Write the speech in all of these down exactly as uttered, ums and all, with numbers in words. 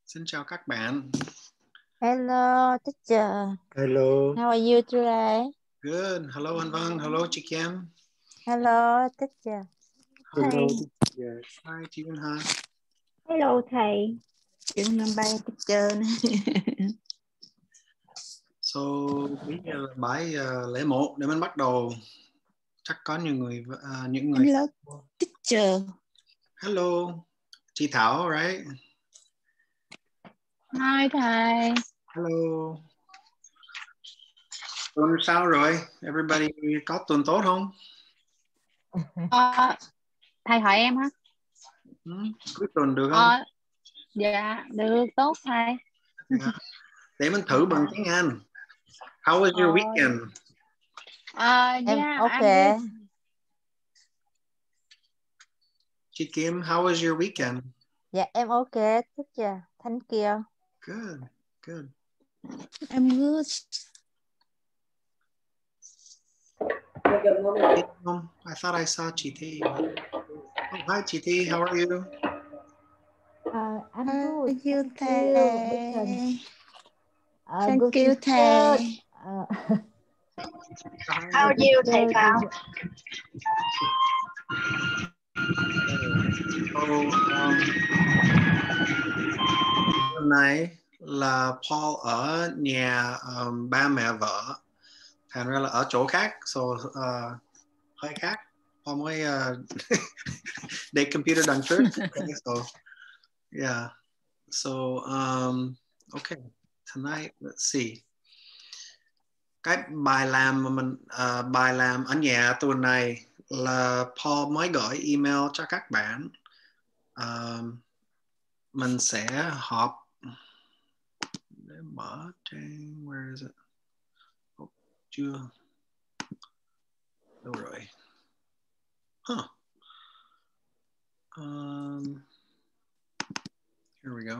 Xin chào các bạn. Hello, teacher. Hello. How are you today? Good. Hello anh Văn. Hello chị Kim. Hello, teacher. Hello. Yes. Hi chị Vân Hà. Hello thầy. Chừng năm bay teacher này. So bây giờ là bài uh, lễ một để mình bắt đầu. Chắc có nhiều người uh, những người. Hello, teacher. Hello. Chị Thảo, right? Hi thầy. Hello. Tuần sao rồi? Everybody có tuần tốt không? Uh, thầy hỏi em hả? Ừ, cuối tuần được không? Uh, dạ, được, tốt thầy. Yeah. Để mình thử bằng tiếng Anh. How was your uh, weekend? Uh, Em yeah, ok. I'm good. Chị Kim, how was your weekend? Dạ em ok, teacher. Thank you. Good. Good. I'm good. I thought I saw chị Thi. Oh, hi chị Thi, how are you? Uh, I'm good. Thank you, Thank you. Uh, Thank good you, teacher. thầy. Uh, How are you thầy Thảo? So, um, hôm nay là Paul ở nhà um, ba mẹ vợ, thành ra là ở chỗ khác, so uh, hơi khác. Paul mới uh, để computer đằng trước. Okay, so yeah, so um, okay, tonight let's see. Cái bài làm mà mình uh, bài làm ở nhà tuần này là Paul mới gửi email cho các bạn. Uh, mình sẽ họp để mở trang. Where is it? Oh, chưa. Đâu rồi? Huh. Um, here we go.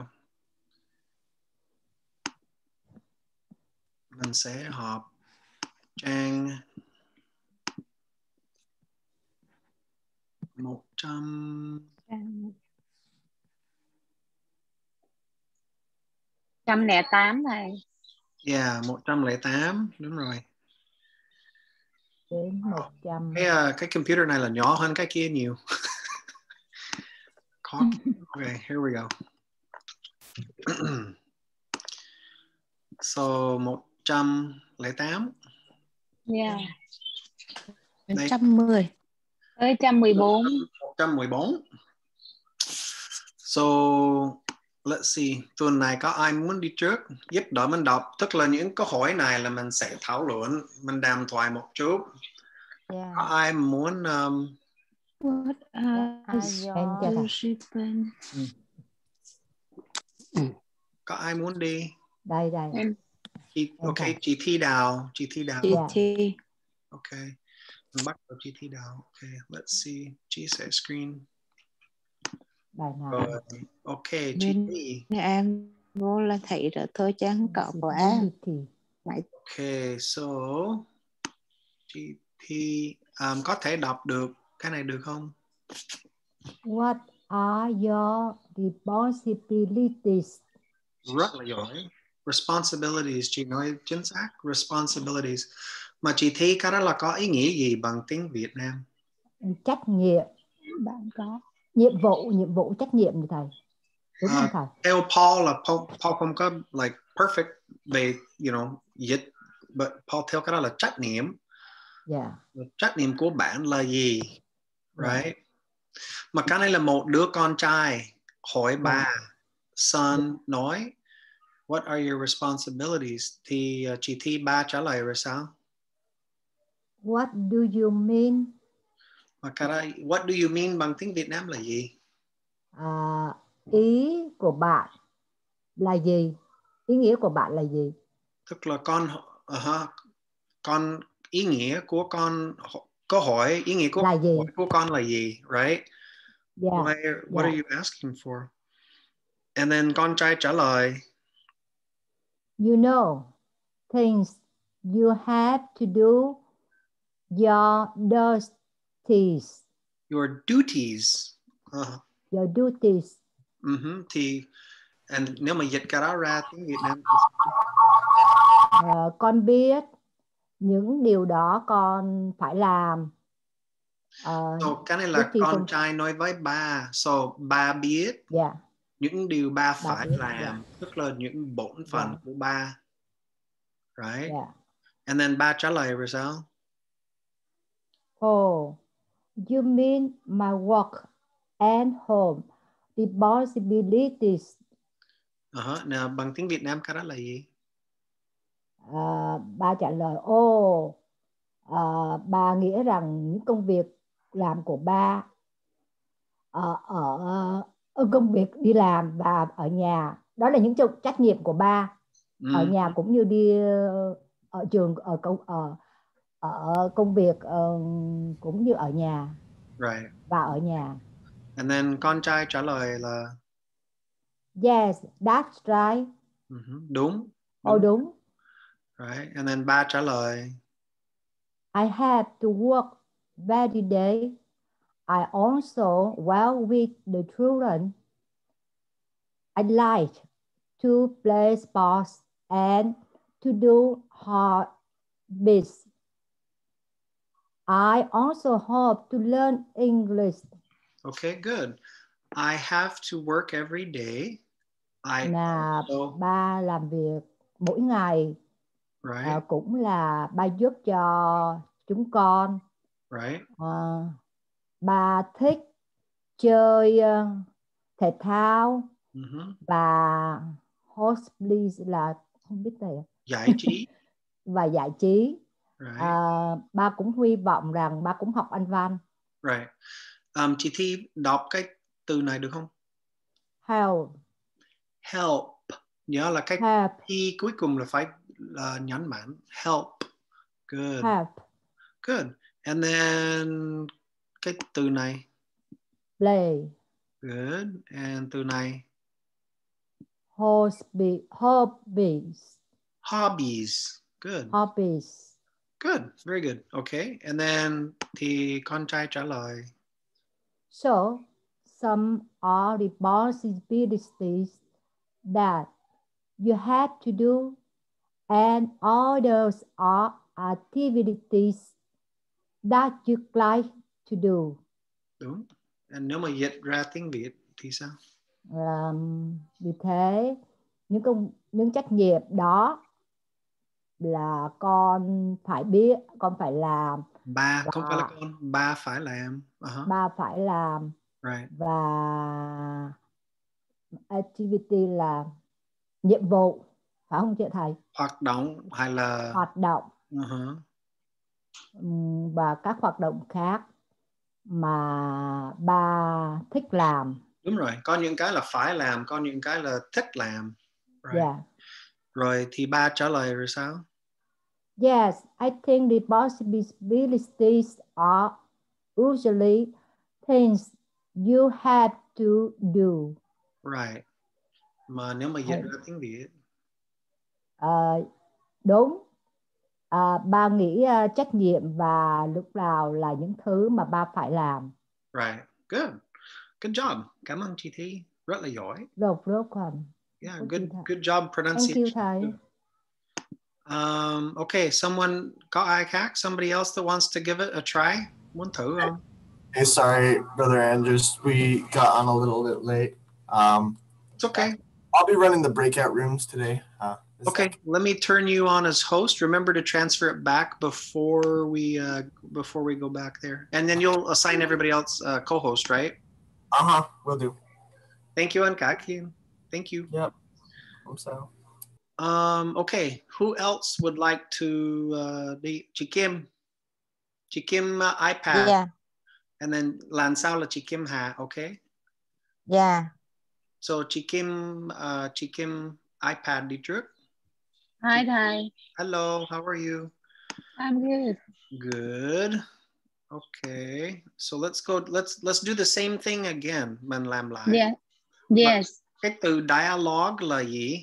Mình sẽ họp trang một trăm một không tám thầy. Yeah, một trăm lẻ tám, đúng rồi. đến một trăm. Cái uh, cái computer này là nhỏ hơn cái kia nhiều. Okay, here we go. So một trăm lẻ tám. Yeah. một trăm mười. Với một trăm mười bốn. một trăm mười bốn. So let's see, tuần này có ai muốn đi trước giúp đỡ mình đọc, tức là những câu hỏi này là mình sẽ thảo luận, mình đàm thoại một chút. Yeah. Có ai muốn um... What are your shipping? Có ai muốn đi? Đây đây. Em. Chị, ok, chị Thi Đào, chị Thi Đào. Chị Thi. Ok, mình bắt đầu chị Thi Đào. Ok, let's see, chia sẻ screen. Bài nào? Rồi, ok, chị Thi. Em vô là thấy rồi thôi chẳng có của em. Ok, so chị Thi um, có thể đọc được cái này được không? What are your responsibilities? Rất là giỏi. Responsibilities, chị nói chính xác. Responsibilities. Mà chị Thi cái đó là có ý nghĩa gì bằng tiếng Việt Nam? Trách nhiệm. Bạn có nhiệm vụ, nhiệm vụ trách nhiệm như thầy. Đúng không Uh, thầy? theo Paul là Paul, Paul không có like perfect về you know dịch, but Paul theo cái đó là trách nhiệm. Yeah. Trách nhiệm của bạn là gì? Right? Yeah. Mà cái này là một đứa con trai hỏi Yeah. bà, son Yeah. nói what are your responsibilities? Thì uh, chị Thi ba trả lời rồi sao? What do you mean? Mà cái đó, what do you mean bằng tiếng Việt Nam là gì? À, ý của bạn là gì? Ý nghĩa của bạn là gì? Tức là con uh-huh, con ý nghĩa của con câu hỏi ý nghĩa của là gì? hỏi của con là gì, right? Yeah. Why, what yeah. are you asking for? And then con trai trả lời, You know, things you have to do your duties. your duties. Uh-huh. Your duties. Uh-huh. Thì And nếu mà dịch cái đó ra tiếng Việt Nam uh, con biết những điều đó con phải làm. Uh, so, cái này là con trai nói với ba. So ba biết yeah. những điều ba Bà phải biết, làm, yeah. tức là những bổn phận Yeah. của ba. Right? Yeah. And then ba trả lời rồi sao? Oh, you mean my work and home responsibilities? Uh-huh. Nào, bằng tiếng Việt Nam cái đó là gì? Uh, ba trả lời, ô, oh, uh, ba nghĩa rằng những công việc làm của ba ở uh, uh, công việc đi làm và ở nhà, đó là những trách nhiệm của ba. Mm. Ở nhà cũng như đi uh, ở trường, ở công ở ở công việc uh, cũng như ở nhà. Right. Và ở nhà. And then con trai trả lời là yes, that's right. Uh-huh. Đúng. Ồ oh, đúng. Right. And then ba trả lời I have to work every day. I also well with the children. I like to play sports and to do hobbies. I also hope to learn English. Okay, good. I have to work every day. I là also... ba làm việc mỗi ngày. Right. Uh, cũng là ba giúp cho chúng con. Right. Uh, ba thích chơi uh, thể thao. Uh-huh. Và hobbies là không biết này. Giải trí. Và giải trí. Right. Uh, ba cũng hy vọng rằng ba cũng học Anh văn. Right. Um, chị Thi đọc cái từ này được không? Help. Help. Nhớ là cái Help. T cuối cùng là phải uh, nhấn mạnh. Help. Good. Help. Good. And then cái từ này. Play. Good. And từ này. Hobbies. Hobbies. Hobbies. Good. Hobbies. Good. Very good. Okay. And then thì con trai trả lời. So, some are responsibilities that you have to do, and others are activities that you like to do. Đúng. And nếu mà dịch ra tiếng Việt thì sao? Um, vì thế, những công những trách nhiệm đó là con phải biết, con phải làm. Ba, và không phải là con, ba phải làm. Uh-huh. Ba phải làm. Right. Và activity là nhiệm vụ, phải không chị thầy? Hoạt động hay là hoạt động. Uh-huh. Và các hoạt động khác mà ba thích làm. Đúng rồi, có những cái là phải làm, có những cái là thích làm. Right. Yeah. Rồi thì ba trả lời rồi sao? Yes, I think responsibilities are usually things you have to do. Right. Mà nếu mà dịch ra tiếng Việt? Uh, đúng. Uh, ba nghĩ uh, trách nhiệm và lúc nào là những thứ mà ba phải làm. Right. Good. Good job. Cảm ơn chị Thi. Rất là giỏi. Rất rất còn. Yeah, good good job pronunciation. Thank you thầy. Um, okay, someone, có ai khác? Somebody else that wants to give it a try? Muốn thử không? Hey, sorry, Brother Andrews, we got on a little bit late. Um, It's okay. I'll be running the breakout rooms today. Uh, okay, that... let me turn you on as host. Remember to transfer it back before we uh, before we go back there, and then you'll assign everybody else uh, co-host, right? Uh huh. Will do. Thank you, Ankakin. Thank you. Yep. Hope so. Um. Okay. Who else would like to? Uh, the Chikim. Chikim uh, iPad. Yeah. And then Lan sao là chị Kim Hà, okay? Yeah. So chị Kim, uh, chị Kim iPad đi trước. Hi thầy. Hello, how are you? I'm good. Good. Okay. So let's go. Let's let's do the same thing again. Mình làm lại. Yeah. Yes. Cái từ dialogue là gì?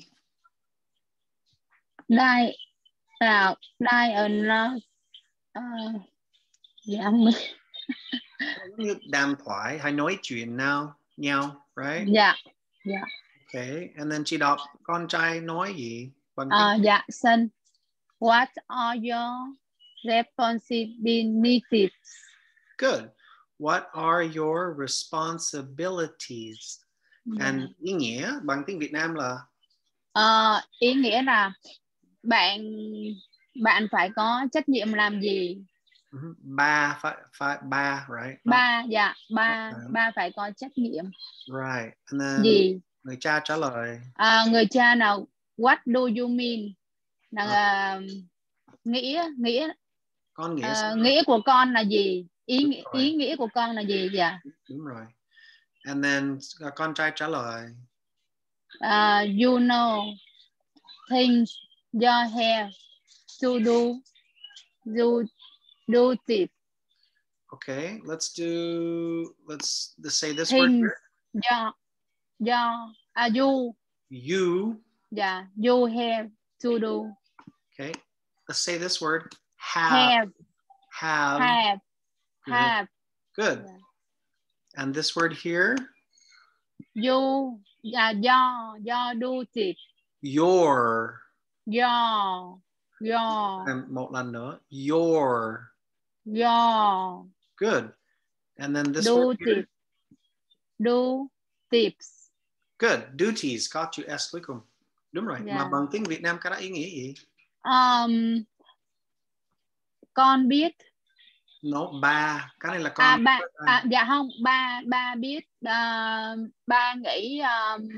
Di, tạo, dialogue. Uh, dạ mình. Như đàm thoại hay nói chuyện nào nhau, right? Dạ. Dạ. Okay, and then chị đọc con trai nói gì? Bằng Ờ, tiếng dạ, son. What are your responsibilities? Good. What are your responsibilities? And Dạ. ý nghĩa bằng tiếng Việt Nam là Ờ, ý nghĩa là bạn bạn phải có trách nhiệm làm gì? uh-huh, ba phải phải ba, right? Not- Ba, dạ, ba, Okay. ba phải có trách nhiệm Right. And then gì? người cha trả lời À, người cha nào, what do you mean? Là Ờ. à, nghĩa nghĩa con nghĩa à, sao? nghĩa của con là gì? Ý Đúng nghĩa rồi. ý nghĩa của con là gì? Dạ. Đúng rồi. And then uh, con trai trả lời À, you know things you have to do you do it. Okay, let's do let's, let's say this word Things here. do do à, you You, dạ you have to do. okay. Let's say this word have Have have. have Good. have. Good. Dạ. And this word here, You dạ do do do it. your. Do do And một lần nữa, your. do Good. And then this do word here, it. Do tips. good. Duties có chữ s cuối cùng. Đúng rồi. Dạ. Mà bằng tiếng Việt Nam cái đó ý nghĩa gì? Um, con biết. No, ba. Cái này là con. À, ba, à, dạ không, ba ba biết uh, ba nghĩ um,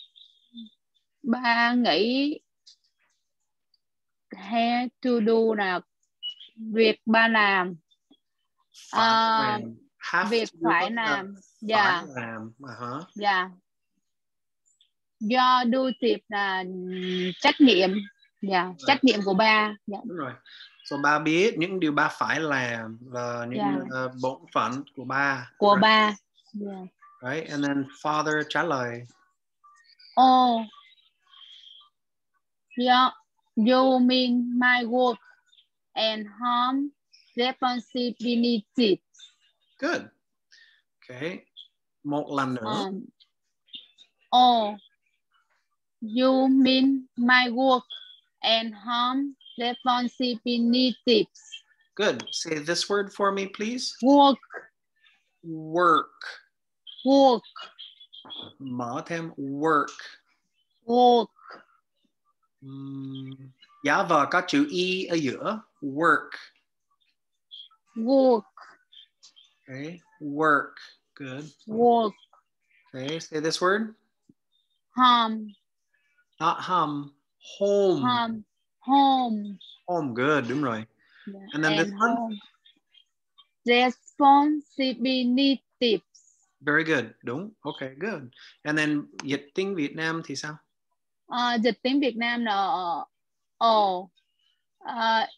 ba nghĩ have to do là việc ba làm. Phải Uh, làm. Have việc to do phải có nghĩa là làm. Dạ. phải làm. Uh-huh. Dạ. Do do tip là trách nhiệm. Dạ, Rồi. trách nhiệm của ba. Dạ. Đúng rồi. So ba biết những điều ba phải làm và những Yeah. uh, bổn phận của ba. Của Right. ba. Yeah. Right. And then father trả lời. Oh, yeah, you mean my work and home responsibilities. Good. Okay. Một lần nữa. Um, oh, you mean my work and home responsibilities. Good. Say this word for me, please. Work, Work. work, Mở thêm work. work. Uhm, dạ và có chữ y ở giữa. Work. Work, Okay. Work. Good. work. Okay. Say this word. Home, Not hum. Home. home, home. Home. Good. Đúng rồi. Yeah. And then And this one. home. Responsibilities. Very good. Đúng. Okay. Good. And then dịch tiếng Việt Nam thì sao? Uh, dịch tiếng Việt Nam là ồ uh, uh,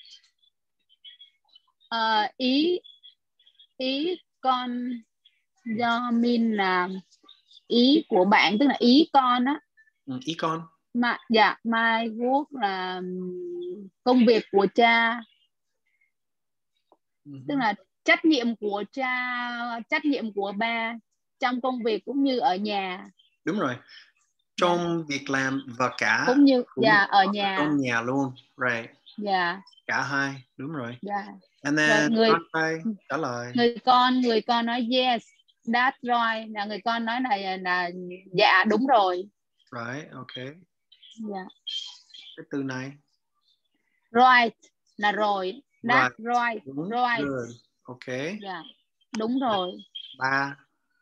uh, ý ý con do min là ý của bạn, tức là ý con á. Ừ, ý con. Mà dạ my work là công việc của cha. Uh-huh. Tức là trách nhiệm của cha, trách nhiệm của ba trong công việc cũng như ở nhà. Đúng rồi. Trong yeah. việc làm và cả cũng như cũng dạ ở nhà. trong nhà luôn. Right. Dạ. Cả hai. Đúng rồi. Dạ. And then Rồi, người con trai trả lời. Người con người con nói yes, that's right, là người con nói là là dạ đúng rồi. Right. Okay. Dạ. Cái từ này. Right là rồi. That's Right. right. Đúng. Right. Good. Okay. Dạ. Đúng rồi. Ba.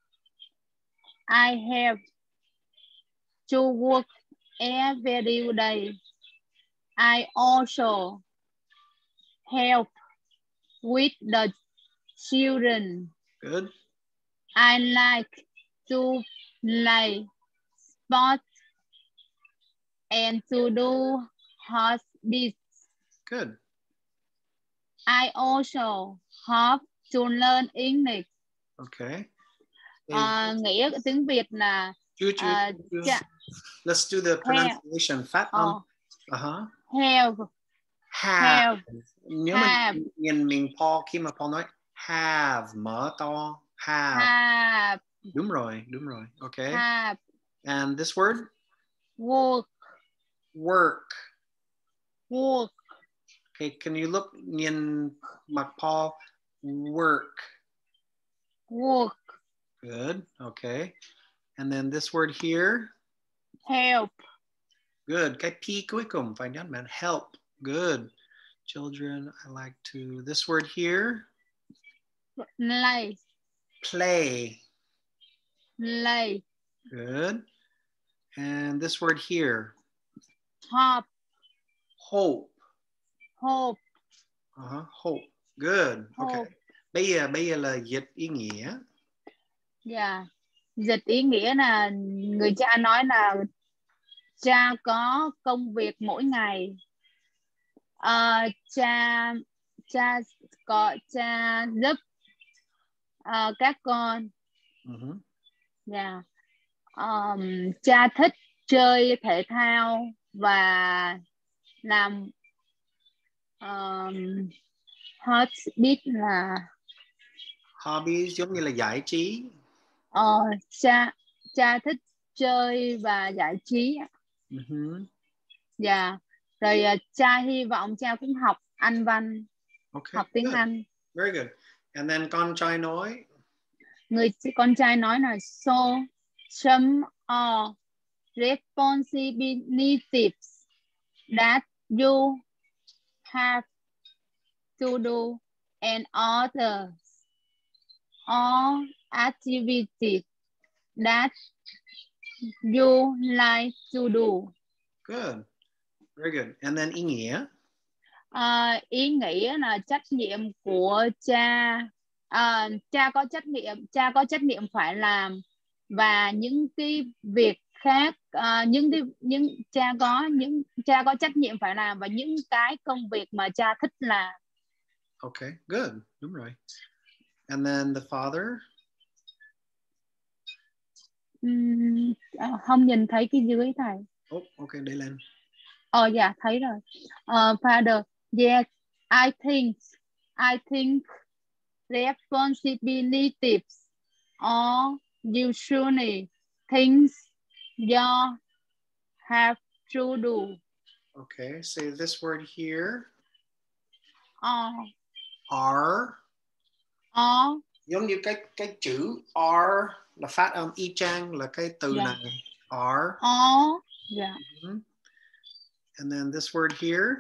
I have to work every day. I also help with the children. Good. I like to play sports and to do hobbies. Good. I also hope to learn English. Okay. Uh, nghĩa của tiếng Việt là Chưa, chưa, uh, chưa. cha, Let's do the pronunciation. Phát âm. oh, Uh-huh. have, Have. have, Nếu have. mình nhìn mình Paul khi mà Paul nói have mở to have. Have. Đúng rồi, đúng rồi. Okay. Have. And this word? Work. Work. Work. Okay, can you look nhìn mặt Paul? Work. Work. Good, okay. And then this word here? Help. Good, cái P cuối cùng phải nhấn mạnh. Help, good. Children, I like to, this word here? Play. Play. Play. Good. And this word here? Hope. Hope. Hope. Uh-huh. Hope. Good. Okay. Hope. Bây giờ bây giờ là dịch ý nghĩa. Dạ. Dịch ý nghĩa là người cha nói là cha có công việc mỗi ngày. Uh, cha cha có cha giúp uh, các con. Uh-huh. Dạ. Um, cha thích chơi thể thao và làm um, hot biết là Hobbies giống như là giải trí. Ờ, cha cha thích chơi và giải trí. Uh-huh. Dạ. Rồi uh, cha hy vọng cha cũng học Anh văn, Okay, học tiếng good. Anh. Very good. And then con trai nói? Người con trai nói là so some are responsibilities that you have to do and others or activities that you like to do. Good. Very good. And then ý nghĩa? À, ý nghĩa là trách nhiệm của cha. À, cha có trách nhiệm, cha có trách nhiệm phải làm và những cái việc khác, à, những cái những cha có những cha có trách nhiệm phải làm và những cái công việc mà cha thích làm. Okay, good. Đúng rồi. And then the father? Uhm, không nhìn thấy cái dưới thầy. Oh, okay, để lên. Ờ oh, dạ thấy rồi. Uh, father, yes, I think I think responsibilities are usually things you have to do. Okay, say this word here. Are. Are. Are. Giống như cái cái chữ are là phát âm y chang là cái từ Yeah. này. Are. Are. Yeah. Mm-hmm. And then this word here.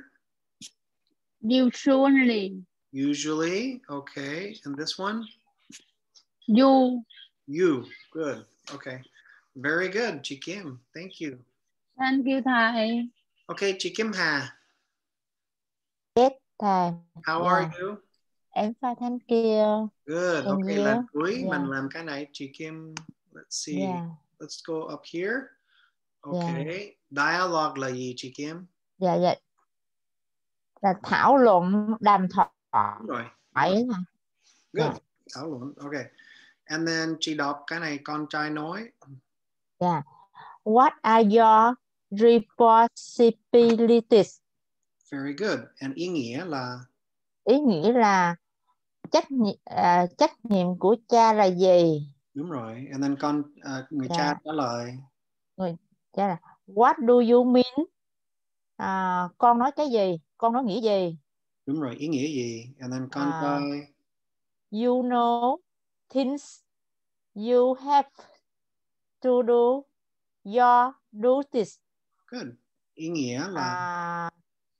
Usually. Usually. Okay. And this one? You. You. Good. Okay. Very good, chị Kim. Thank you. Thank you, thầy. Okay, chị Kim Hà. Yes, thầy. How Yeah. are you? Em fine, thank you. Good. And Okay, you? lần cuối Yeah. mình làm cái này. Chị Kim, let's see. Yeah. Let's go up here. Okay. Yeah. Dialogue là gì chị Kim? Dạ, dạ. Là thảo luận, đàm thoại. Đúng rồi. Phải. Good. Yeah. Thảo luận. Okay. And then chị đọc cái này con trai nói. Yeah. What are your responsibilities? Very good. And ý nghĩa là? Ý nghĩa là trách nhiệm, uh, trách nhiệm của cha là gì? Đúng rồi. And then con uh, người Yeah. cha trả lời. Người cha là what do you mean? Uh, con nói cái gì? Con nói nghĩa gì? Đúng rồi. Ý nghĩa gì? And then con uh, trai. You know things you have to do your duties. Good. Ý nghĩa là?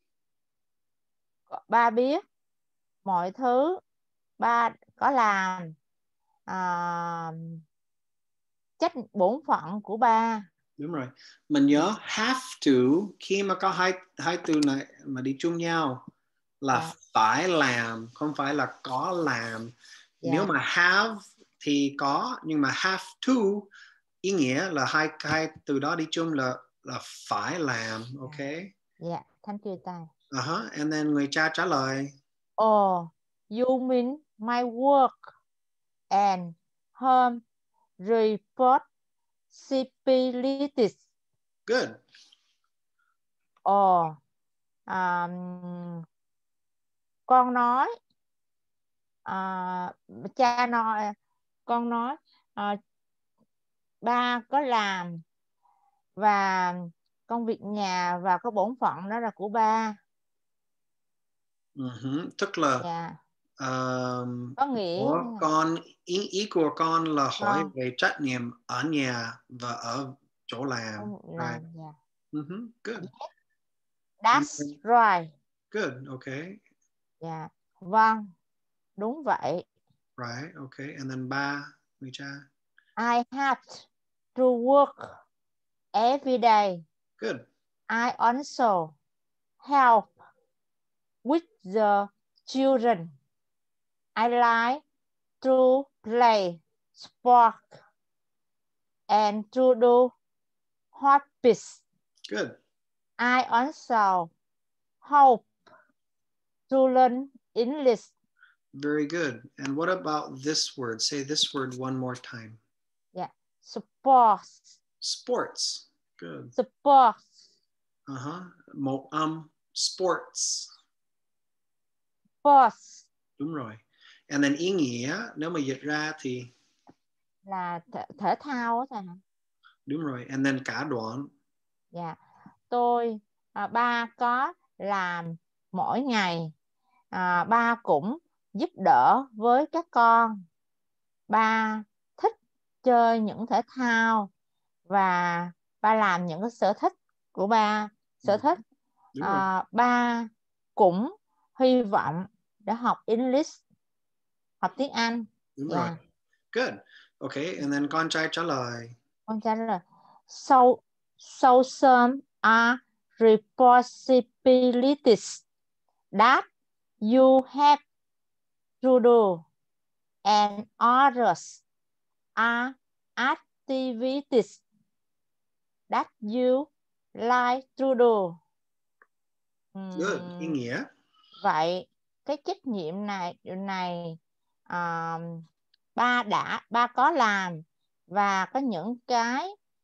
Uh, ba biết mọi thứ ba có làm uh, trách bổn phận của ba. Đúng rồi. Mình nhớ have to khi mà có hai hai từ này mà đi chung nhau là yeah. phải làm, không phải là có làm. Yeah. Nếu mà have thì có, nhưng mà have to ý nghĩa là hai hai từ đó đi chung là là phải làm, ok? Yeah, thank you, Tài. Uh-huh. And then người cha trả lời. Oh, you mean my work and home responsibilities. Good. Oh, um, con nói, uh, cha nói, con nói, uh, ba có làm và công việc nhà và có bổn phận đó là của ba. Uh-huh. Tức là Dạ. um, Có nghĩa của con ý, ý của con là hỏi Con. về trách nhiệm ở nhà và ở chỗ làm. Làm, Right. dạ. Uh-huh. Good. That's then, right. good. Okay. Dạ. Vâng. Đúng vậy. Right. Okay. And then ba, người cha. I have to work every day. Good. I also help with the children. I like to play sport and to do hobbies. Good. I also hope to learn English. Very good. And what about this word? Say this word one more time. Yeah. Sports. Sports. Good. Sports. Uh-huh. Một âm. Sports. Sports. Đúng rồi. And then ý nghĩa, nếu mà dịch ra thì Là thể, thể thao á thầy. đúng rồi. And then cả đoạn. Dạ. Yeah. Tôi, à, ba có làm mỗi ngày. À, ba cũng giúp đỡ với các con. Ba thích chơi những thể thao và ba làm những cái sở thích của ba. Sở thích. À, ba cũng hy vọng để học English, học tiếng Anh. Đúng Yeah. rồi. Good. Okay, and then con trai trả lời. Con trai trả lời. So, so some are responsibilities that you have to do, and others are activities that you like to do. Good. Ý nghĩa. Vậy cái trách nhiệm này này uh, ba đã ba có làm và có những cái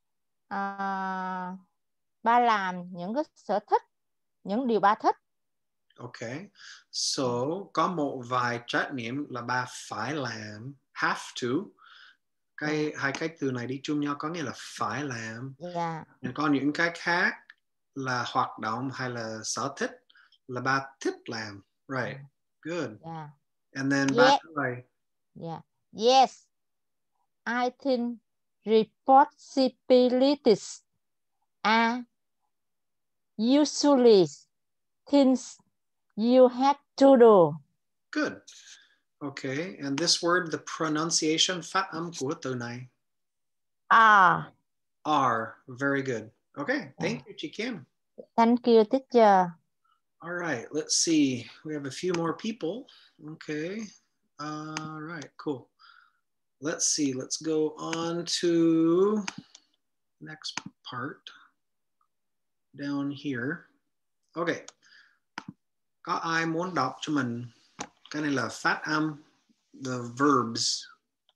uh, ba làm những cái sở thích, những điều ba thích. Okay. So có một vài trách nhiệm là ba phải làm, have to. Cái yeah. hai cái từ này đi chung nhau có nghĩa là phải làm. Yeah. Còn những cái khác là hoạt động hay là sở thích là ba thích làm. Right. Good. Yeah. And then Yeah. ba trả lời. Yeah. Yes. I think responsibilities are usually things you have to do. Good. Okay. And this word, the pronunciation, phát âm của từ này. Are. Are. Very good. Okay. Thank you, chị Kim. Thank you, teacher. All right. Let's see. We have a few more people. Okay. All right. Cool. Let's see. Let's go on to next part down here. Okay. Có ai muốn đọc cho mình? Cái này là phát âm, the verbs.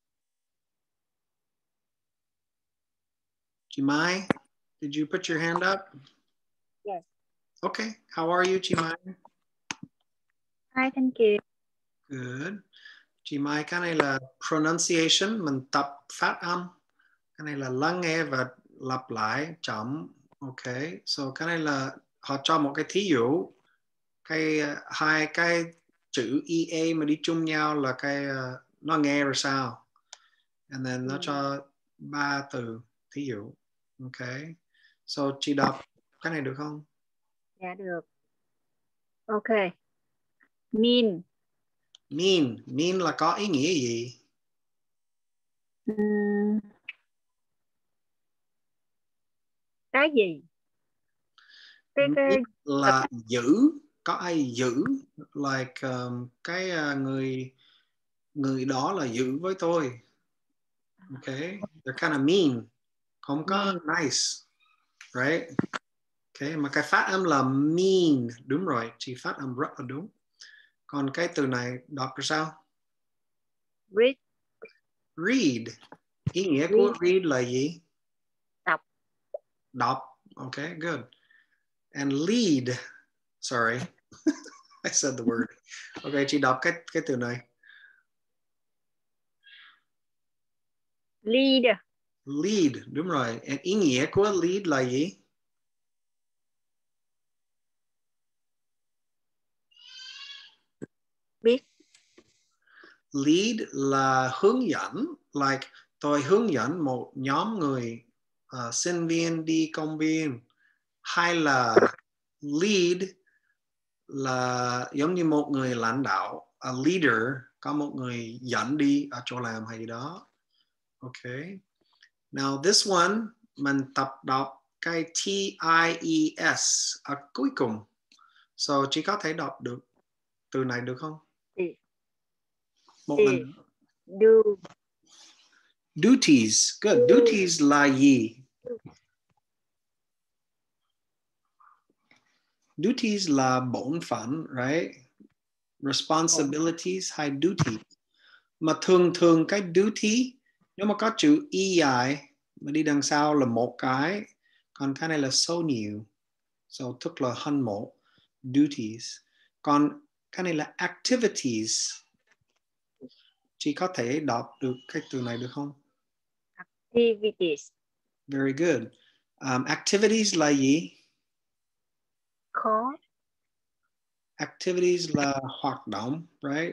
Chị Mai, did you put your hand up? Yes. Okay. How are you, chị Mai? Hi, thank you. Good. Chị Mai, cái này là pronunciation, mình tập phát âm. Cái này là lắng nghe và lặp lại chậm. Okay. So cái này là họ cho một cái thí dụ. Cái hai cái chữ e a mà đi chung nhau là cái uh, nó nghe rồi sao? And then nó cho ba từ thí dụ. Okay. So chị đọc cái này được không? Dạ được. Okay. Mean. Mean. Mean là có ý nghĩa gì? Uhm. Cái gì? Cái, cái... Là giữ. Có ai giữ? Like um, cái uh, người người đó là giữ với tôi. Okay. They're kind of mean. Không có nice. Right? Okay. Mà cái phát âm là mean. Đúng rồi. Chị phát âm rất là đúng. Còn cái từ này đọc ra sao? Read. Read. Ý nghĩa Read. của read là gì? Đọc. Đọc. Okay, good. And lead. Sorry. I said the word. Okay, chị đọc cái, cái từ này. Lead. Lead, đúng rồi. And ý nghĩa của lead là gì? Biết. Lead là hướng dẫn. Like tôi hướng dẫn một nhóm người uh, sinh viên đi công viên. Hay là lead là giống như một người lãnh đạo. A leader, có một người dẫn đi ở chỗ làm hay gì đó. Okay. Now this one, mình tập đọc cái T I E S ở cuối cùng. So chị có thể đọc được từ này được không? Thì. Một Thì. lần. Do. Duties. Good. Duties là gì? Duties là bổn phận, right? Responsibilities hay duty. Mà thường thường cái duty, nếu mà có chữ E I mà đi đằng sau là một cái, còn cái này là số nhiều. So tức là hơn một. Duties. Còn cái này là activities. Chị có thể đọc được cái từ này được không? Activities. Very good. Um, activities là gì? Khó. Activities là hoạt động, right?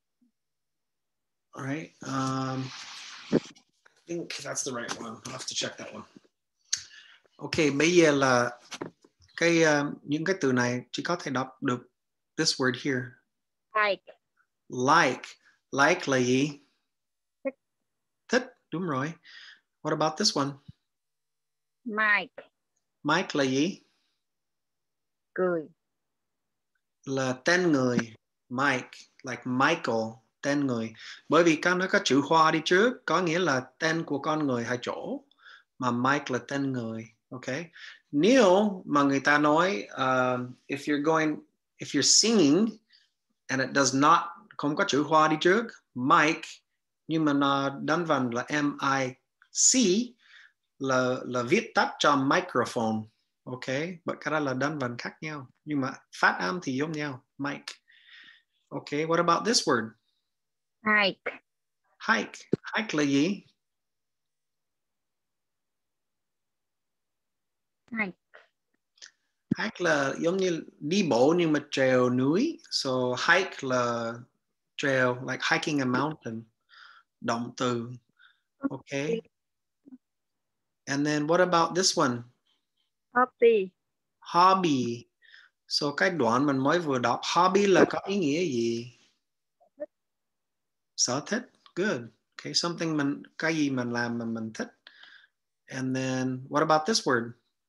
All right. Um, I think that's the right one. I'll have to check that one. Okay, bây giờ là cái uh, những cái từ này chỉ có thể đọc được this word here. Like. Like. Like là gì? Thích. Thích, đúng rồi. What about this one? Mike. Mike là gì? Cười. Là tên người. Mike, like Michael, tên người. Bởi vì nó có chữ Hoa đi trước, có nghĩa là tên của con người hay chỗ. Mà Mike là tên người. Okay. Nếu mà người ta nói uh, if you're going, if you're singing and it does not, không có chữ Hoa đi trước, Mike, nhưng mà nó đánh vần là M I C, là là viết tắt cho microphone. Okay, but cái đó là đánh vần khác nhau, nhưng mà phát âm thì giống nhau. Mike. Okay, what about this word? Hike. Hike. Hike là gì? Hike. Hike là giống như đi bộ nhưng mà trèo núi. So hike là trèo, like hiking a mountain. Động từ. Okay. And then what about this one? Hobby. Hobby. So cái đoạn mình mới vừa đọc, hobby là có ý nghĩa gì? Sở thích. Good. Okay, something mình, cái gì mình làm mà mình thích. And then what about this word?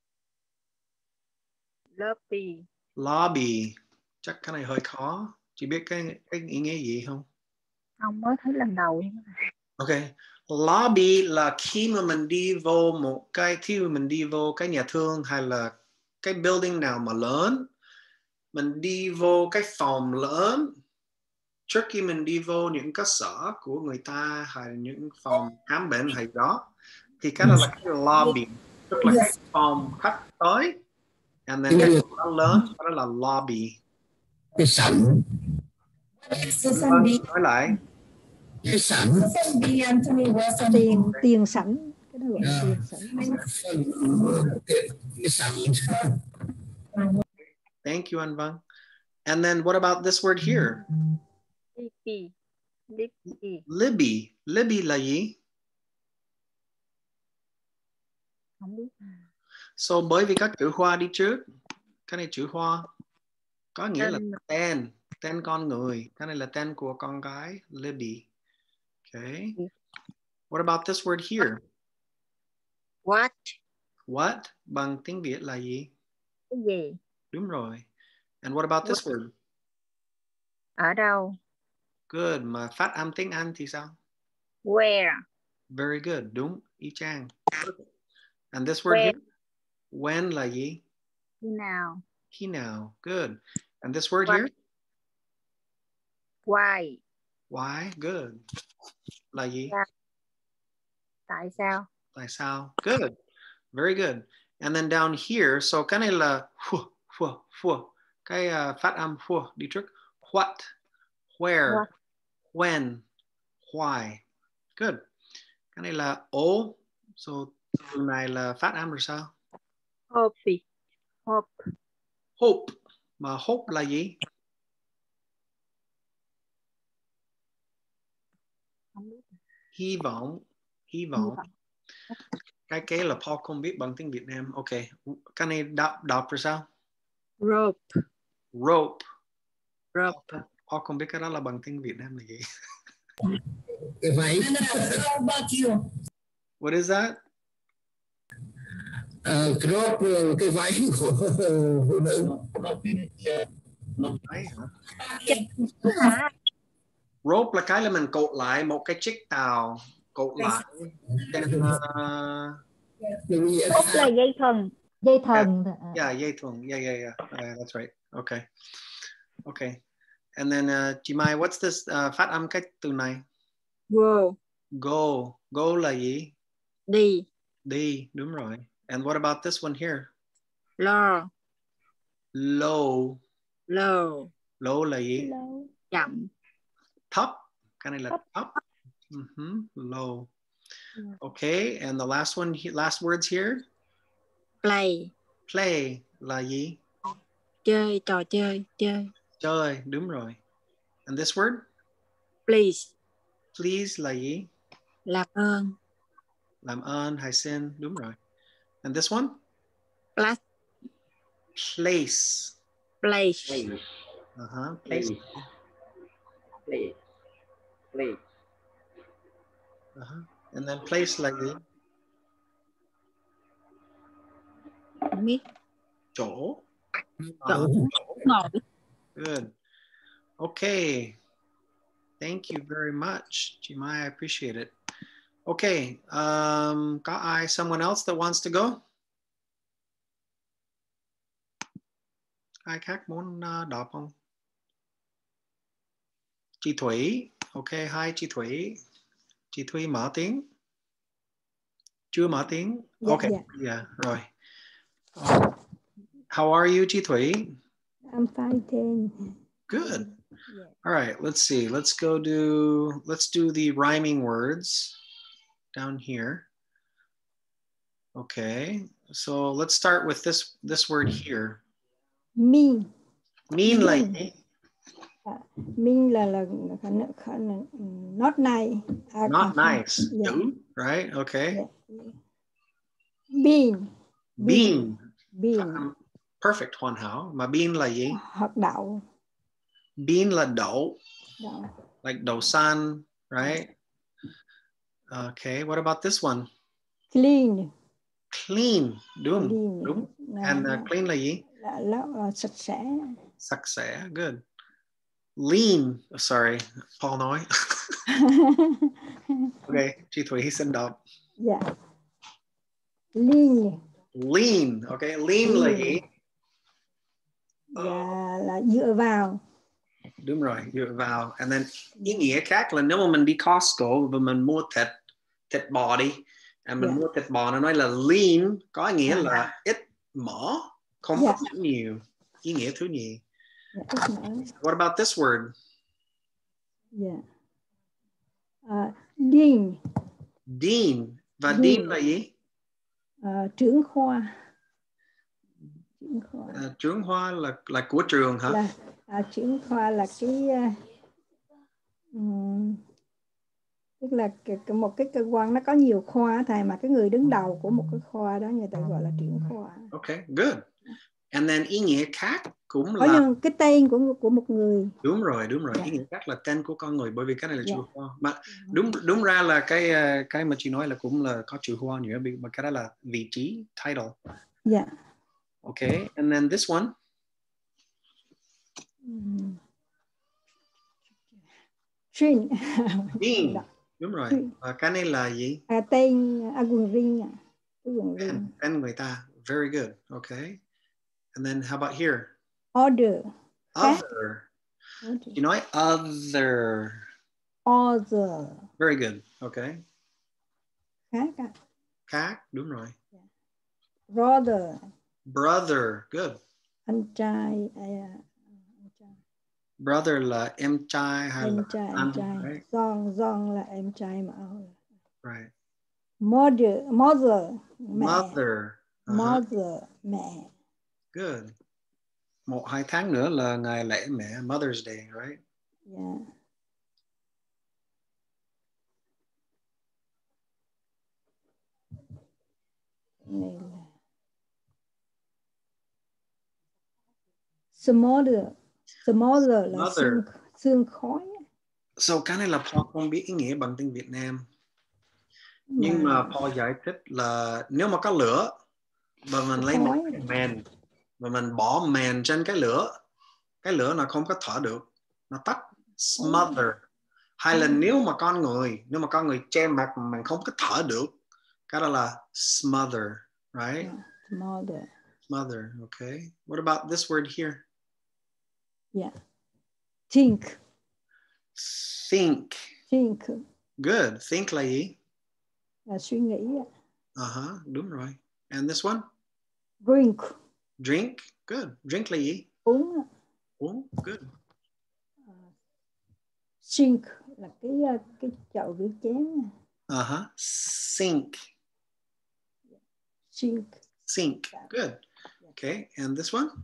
Lobby. Lobby. Chắc cái này hơi khó. Chị biết cái, cái ý nghĩa gì không? Không, mới thấy lần đầu. Ok. Lobby là khi mà mình đi vô một cái, khi mà mình đi vô cái nhà thương hay là cái building nào mà lớn, mình đi vô cái phòng lớn, trước khi mình đi vô những cơ sở của người ta hay những phòng khám bệnh hay đó, thì cái đó là cái lobby, tức là cái phòng khách tới, and then cái phòng đó lớn, cái đó là lobby. Cái sảnh. Vâng, nói lại. Cái sảnh. Tiền, tiền sảnh. Cái đó gọi là tiền sảnh. Cái sảnh. Thank you, Anh Văn. And then what about this word here? Libby. Libby. Libby. Libby là gì? Không biết. So bởi vì các chữ Hoa đi trước, cái này chữ Hoa có nghĩa là tên, tên con người. Cái này là tên của con gái, Libby. Okay. What about this word here? What? What bằng tiếng Việt là gì? Cái gì? Đúng rồi. And what about this word? Ở đâu? Good. Mà phát âm tiếng Anh thì sao? Where? Very good. Đúng. Y chang. And this word When. here? When là gì? Khi nào? Khi nào. Good. And this word What? here? Why? Why? Good. Là gì? Tại sao? Tại sao? Good. Very good. And then down here, so cái này là phu, phu, phu. Cái uh, phát âm phu đi trước. What? Where? What? When? Why? Good. Cái này là ố So từ này là phát âm rồi sao? Hope. Hope. Hope. Mà hope là gì? Hy vọng. Hy vọng. Cái kế là Paul không biết bằng tiếng Việt Nam. Ok. Cái này đọc, đọc rồi sao? Rope. Rope. Rope. Paul, Paul không biết cái đó là bằng tiếng Việt Nam là gì? Cái váy. What is that? Uh, crop, cái váy của phụ nữ. Đấy hả? Rope là cái là mình cột lại một cái chiếc tàu, cột lại trên uh... Hope là dây thừng. Dây thần. Yeah, yeah, dây thừng. Yeah, yeah, yeah. Uh, that's right. Okay. Okay. And then uh, chị Mai, what's this uh, phát âm cái từ này? Go. Go. Go là gì? Đi. Đi, đúng rồi. And what about this one here? Low. Low. Low. Low là gì? Low. Chậm. Thấp. Cái này là thấp. Uh-huh. Low. Okay, and the last one, last words here? Play. Play là gì? Chơi, trò chơi, chơi. Chơi, đúng rồi. And this word? Please. Please là gì? Làm ơn. Làm ơn hay xin, đúng rồi. And this one? Place. Place. Place. Uh-huh. Place. Place. Place. Uh-huh. And then place là gì? Không biết. Chỗ. Chỗ. Uh-huh. Ngồi. Good. Okay. Thank you very much, Jimai. I appreciate it. Okay. Um, có ai, someone else that wants to go? Ai khác muốn uh, đọc không? Chị Thủy. Okay. Hi, chị Thủy. Chị Thủy mở tiếng. Chưa mở tiếng? Dạ, Okay. dạ. Yeah, rồi. Uh, how are you, chị Thủy? I'm fine, then. Good. Yeah. All right, let's see. Let's go do, let's do the rhyming words down here. Okay, so let's start with this, this word here. Mean. Mean là gì? Uh, mean là là not nice. Not nice. Yeah. Dữ, right? Okay. Yeah. Bean. Bean. Bean. Um, perfect, hoàn hảo. Mà bean là gì? Hạt đậu. Bean là đậu. Đậu. Like đậu xanh, right? Okay, what about this one? Clean. Clean, đúng. Clean. Đúng. Là, And uh, clean là gì? Là, là, là sạch sẽ. Sạch sẽ, good. Lean, oh, sorry, Paul nói. Okay, chị Thủy xin đọc. Yeah. Lean. Lean, okay, lean là gì? Dạ, là dựa vào. Đúng rồi, dựa vào. And then ý nghĩa khác là nếu mà mình đi Costco và mình mua thịt, thịt bò đi, and mình Yeah. mua thịt bò nó nói là lean, có nghĩa Yeah. là ít mỡ, không Yeah. có nhiều. Ý nghĩa thứ nhì. Yeah, ít mỡ. What about this word? Yeah. Uh, Dean. Dean. Và Dean. Dean là gì? Uh, trưởng khoa. Trưởng khoa. Uh, trưởng khoa là là của trường hả? Là uh, trưởng khoa là cái uh, um, tức là cái, cái, một cái cơ quan nó có nhiều khoa thầy, mà cái người đứng đầu của một cái khoa đó người ta gọi là trưởng khoa. Okay, good. And then ý nghĩa khác cũng Có là những cái tên của của một người. đúng rồi, đúng rồi. Yeah. Ý nghĩa khác là tên của con người, bởi vì cái này là Yeah. chữ hoa. Mà đúng đúng ra là cái cái mà chị nói là cũng là có chữ hoa nữa, mà cái đó là vị trí, title. Yeah. Okay, and then this one. Um, Jean. Jean. Đúng rồi. Và cái này là gì? À, tên à, quần riêng à. Cái quần riêng. Tên, tên người ta. Very good. Okay. And then how about here? Order. Other. Order. You nói other. Other. Very good. Okay. Khác à. Khác. Đúng rồi. Yeah. Brother. Brother. Good. Anh trai. À, brother là em trai hay em là trai, anh, em trai. Right? John, John là em trai mà. Right. Mother, mother, mẹ. Mother. Uh-huh. Mother, mẹ. Good. Một hai tháng nữa là ngày lễ mẹ, Mother's Day, right? Yeah. Này là smaller, smaller là Mother. xương, xương khói. So cái này là Paul không biết ý nghĩa bằng tiếng Việt Nam. Nhưng mà Paul giải thích là nếu mà có lửa và mình lấy một cái mền và mình bỏ mền trên cái lửa, cái lửa nó không có thở được, nó tắt, smother. Hay là nếu mà con người, nếu mà con người che mặt mà mình không có thở được, cái đó là smother, right? Yeah, smother. Smother, okay. What about this word here? Yeah. Think. Think. Think. Good. Think là gì? Là suy nghĩ. Uh-huh, đúng rồi. And this one? Drink. Drink. Good. Drink là gì? Uống. Uống. Good. Uh, sink là cái cái chậu rửa chén. Uh-huh. Sink. Sink. Sink. Good. Okay. And this one?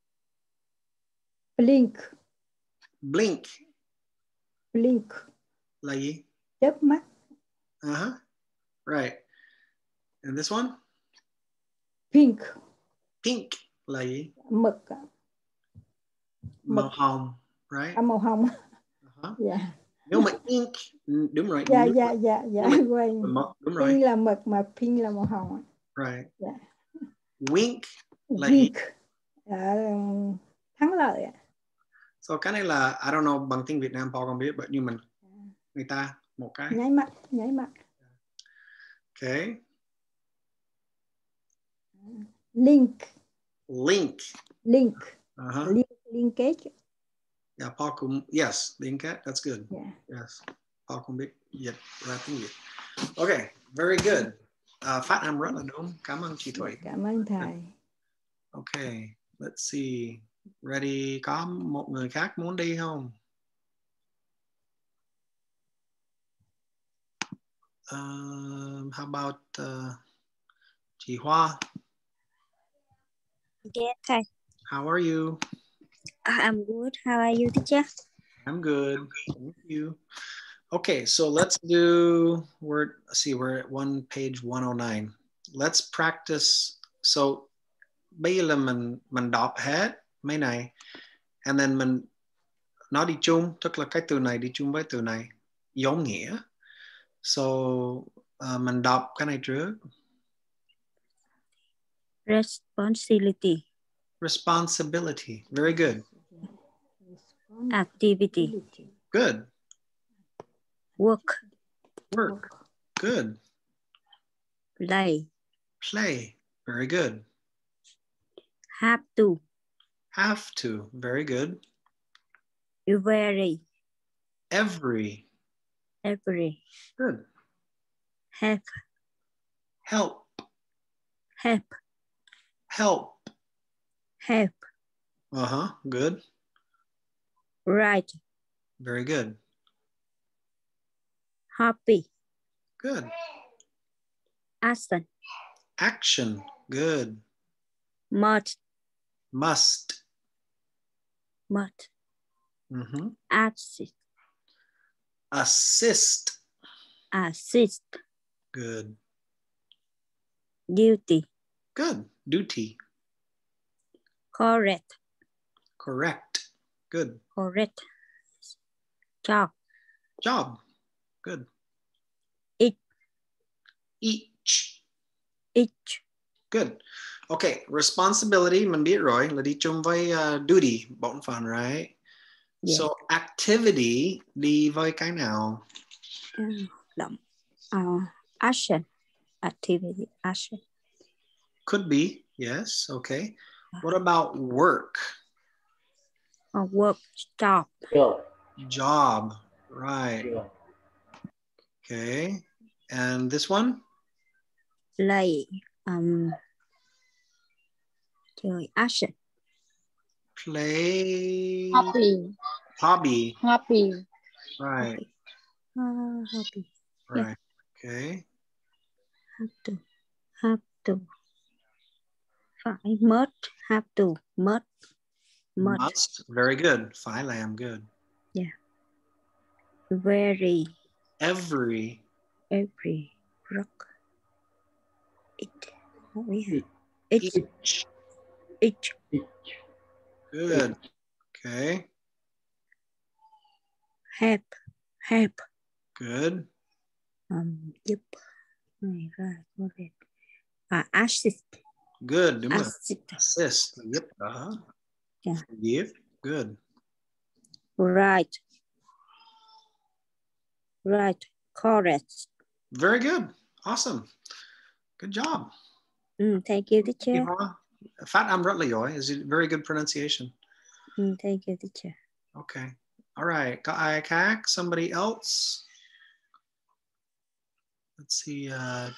Blink. Blink. Blink. Là gì? Chớp mắt. Uh-huh. Right. And this one? Pink. Pink là gì? Mực. Màu hồng, right? À, màu hồng. Uh-huh. Yeah. Nếu mà ink, đúng rồi. Dạ, dạ, dạ, dạ, quên. Đúng rồi. Pink là mực mà pink là màu hồng. Right. Yeah. Wink là Wink. gì? Uh, thắng lợi. So cái này là, I don't know bằng tiếng Việt Nam Paul không biết, but nhưng mình, người ta, một cái. Nháy mắt, nháy mắt. Okay. Link. Link. Link. Uh-huh. Link. Linkage. Yeah, Paul cũng, yes, linkage, that's good. Yeah. Yes, Paul cũng biết dịch ra tiếng Việt. Okay, very good. Uh, phát âm rất là đúng. Cảm ơn chị Thủy. Cảm ơn thầy. Okay, let's see. Ready? Có một người khác muốn đi không? Uh, how about uh, chị Hoa? Yes, thầy. How are you? I'm good. How are you, teacher? I'm good. Thank you. Okay, so let's do, we're, let's see, we're at one page one oh nine. Let's practice. So bây giờ là mình, mình đọc hết mấy này. And then mình nói đi chung, tức là cái từ này đi chung với từ này. Giống nghĩa. So uh, mình đọc cái này trước. Responsibility. Responsibility. Very good. Activity. Good. Work. Work. Good. Play. Play. Very good. Have to. Have to. Very good. Every. Every. Every. Good. Help. Help. Help. Help. Help. Uh-huh. Good. Right. Very good. Happy. Good. Action. Action. Good. Must. Must. Must. Mm-hmm. Assist. Assist. Assist. Good. Duty. Good. Duty. Correct. Correct. Good. Correct. Job. Job. Good. Each. Each. Each. Good. Okay. Responsibility, mình biết rồi, là đi chung với uh, duty, bổn phận, right? Yeah. So activity đi với cái nào? Uh, động. Uh, action. Activity. Action. Could be. Yes. Okay. What about work? Uh, work. Job. Job. Job. Right. Job. Okay. And this one? Play. Um. Action. Play. Hobby. Hobby. Hobby. Right. Uh, hobby. Right. Okay. have to, have to. Phải, must, have to, must, must. Must. Very good. Phải làm. Good. Yeah. Very. Every. Every. Rock. It. What we have? Each. Each. Each. Each. Good. Okay. Help. Help. Good. Um, giúp. Này ra có việc. À, assist. Good. Đúng rồi. Assist. Assist. Giúp đỡ. Yeah. Give. Good. Right. Right. Correct. Very good. Awesome. Good job. Mm, thank you, teacher. Phát âm rất là giỏi. Is it very good pronunciation? Mm, thank you, teacher. Okay. All right. Có ai khác? Somebody else? Let's see. Uh,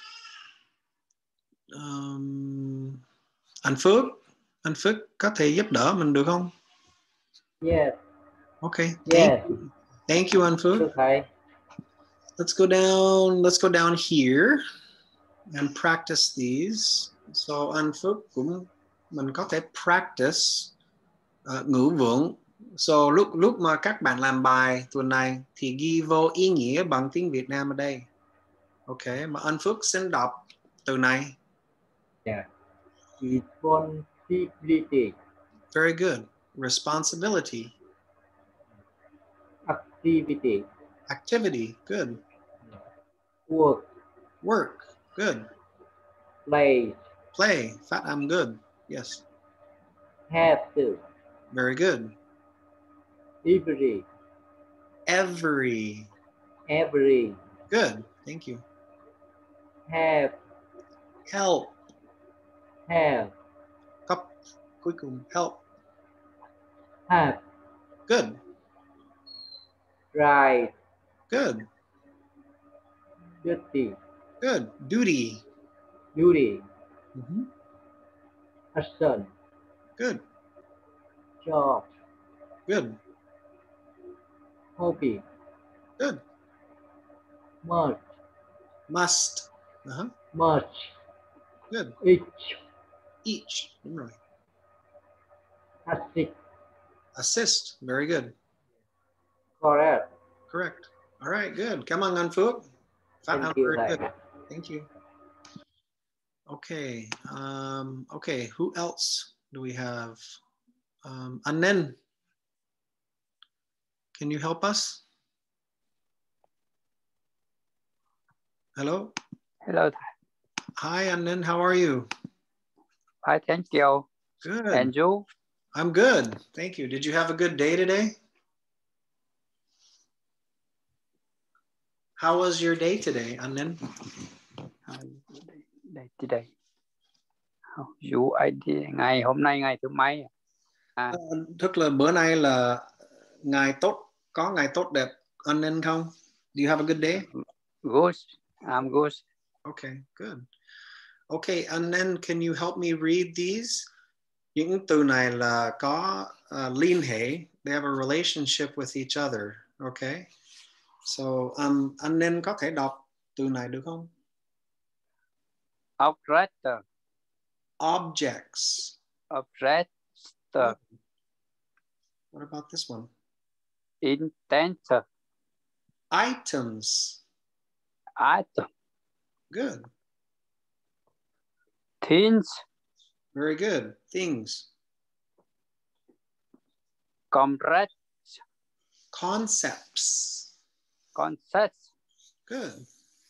um, anh Phước. Anh Phước có thể giúp đỡ mình được không? Yes. Okay. Yes. Thank you, Thank you anh Phước. Thưa thầy. Let's go down. Let's go down here and practice these. So anh Phước cũng mình có thể practice uh, ngữ vựng. So lúc lúc mà các bạn làm bài tuần này thì ghi vô ý nghĩa bằng tiếng Việt Nam ở đây. Ok, mà anh Phước xin đọc từ này. Yeah. Responsibility. Very good. Responsibility. Activity. Activity. Good. Work. Work. Good. Play. Play. Phát âm. Good. Yes. Have to. Very good. Every. Every. Every. Good. Thank you. Have. Help. Have. Cấp cuối cùng. Help. Have. Good. Right. Good. Duty. Good. Duty. Duty. Mm-hmm. Action. Good. Job. Good. Hobby. Good. Must. Must. Uh-huh. Much. Good. Each. Each. Đúng rồi. Assist. Assist. Very good. Correct. Correct. All right. Good. Cảm ơn anh Phước. Phát Thank âm you, very thầy. good. Thank you. Okay. Um, okay. Who else do we have? Um, Anen. Can you help us? Hello. Hello. Hi, Anen. How are you? Hi, thank you. Good. And you? I'm good. Thank you. Did you have a good day today? How was your day today, Anen? Day today. You, I did, ngày hôm nay ngày thứ mấy? À. Uh, tức là bữa nay là ngày tốt, có ngày tốt đẹp, Anen không? Do you have a good day? Good. I'm good. Okay, good. Okay, Anen, can you help me read these? Những từ này là có uh, liên hệ. They have a relationship with each other. Okay. So, um, Anen có thể đọc từ này được không? Object. Objects. Object. What about this one? Intent. Items. Item. Good. Things. Very good. Things. Compress. Concepts. Concepts. Good.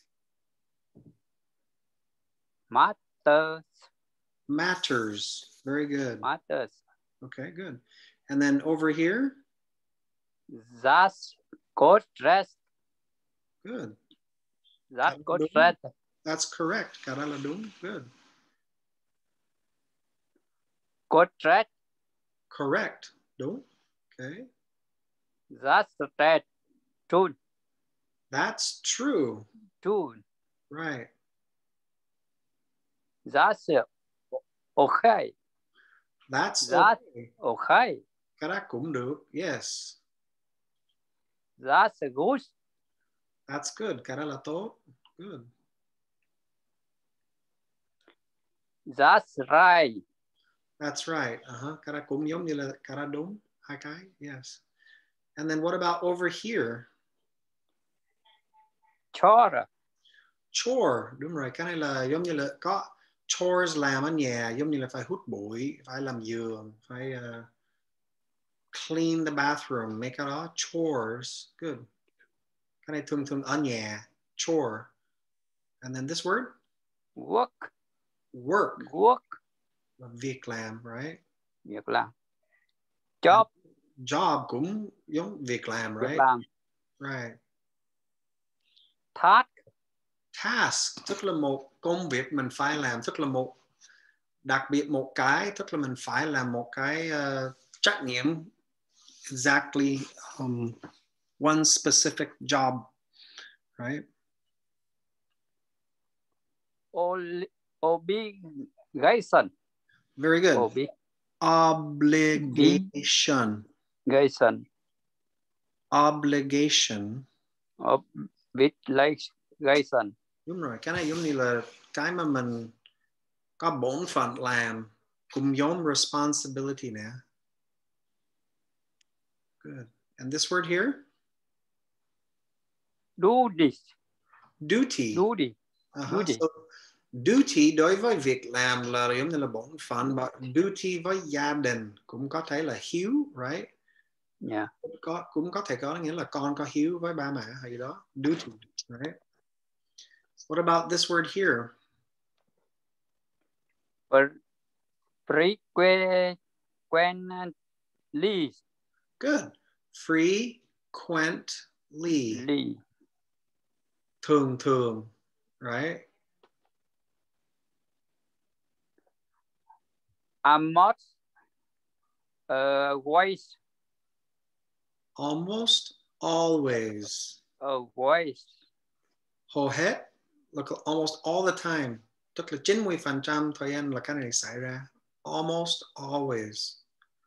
Matters. Matters. Very good. Matters. Okay, good. And then over here? That's got dressed. Good. That got dressed. That's correct. Cái đó là đúng. Good. Got dressed. Correct. Đúng. Okay. That's right. True. That's true. True. Right. That's okay. That's That's okay. okay. Cái đó cũng được. Yes. That's good. That's good. Cái đó là tốt. Good. That's right. That's right. Uh-huh. Cái đó cũng giống như là cái đó đúng. Hai cái. Yes. And then what about over here? Chore. Chore. Đúng rồi. Cái này là giống như là có chores làm ở nhà, giống như là phải hút bụi, phải làm giường, phải uh, clean the bathroom, mấy cái đó. Chores. Good. Cái này thường thường ở nhà. Chore. And then this word? Work. Work. Work. Việc làm, right? Việc làm. Job. Job cũng giống việc làm, right? Việc làm. Right. Task. Task, tức là một công việc mình phải làm, tức là một đặc biệt một cái, tức là mình phải làm một cái uh, trách nhiệm. Exactly um, one specific job, right? Obligation. Very good. Obli Obligation. Obligation. Obligation. Obligation. Đúng rồi, cái này giống như là cái mà mình có bổn phận làm, cũng giống responsibility nè. Good. And this word here? Duty. Duty. Duty. Uh-huh. Duty. So, duty đối với việc làm là giống như là bổn phận, but duty với gia đình cũng có thể là hiếu, right? Yeah. Có, cũng có thể có nghĩa là con có hiếu với ba mẹ hay gì đó. Duty, right? What about this word here? Frequently. Good. Frequently. Lee. Thường thường, right? Almost. Uh, always. Almost always. Always. Hầu hết, like almost all the time. Tức là chín mươi phần trăm thời gian là cái này xảy ra. Almost always.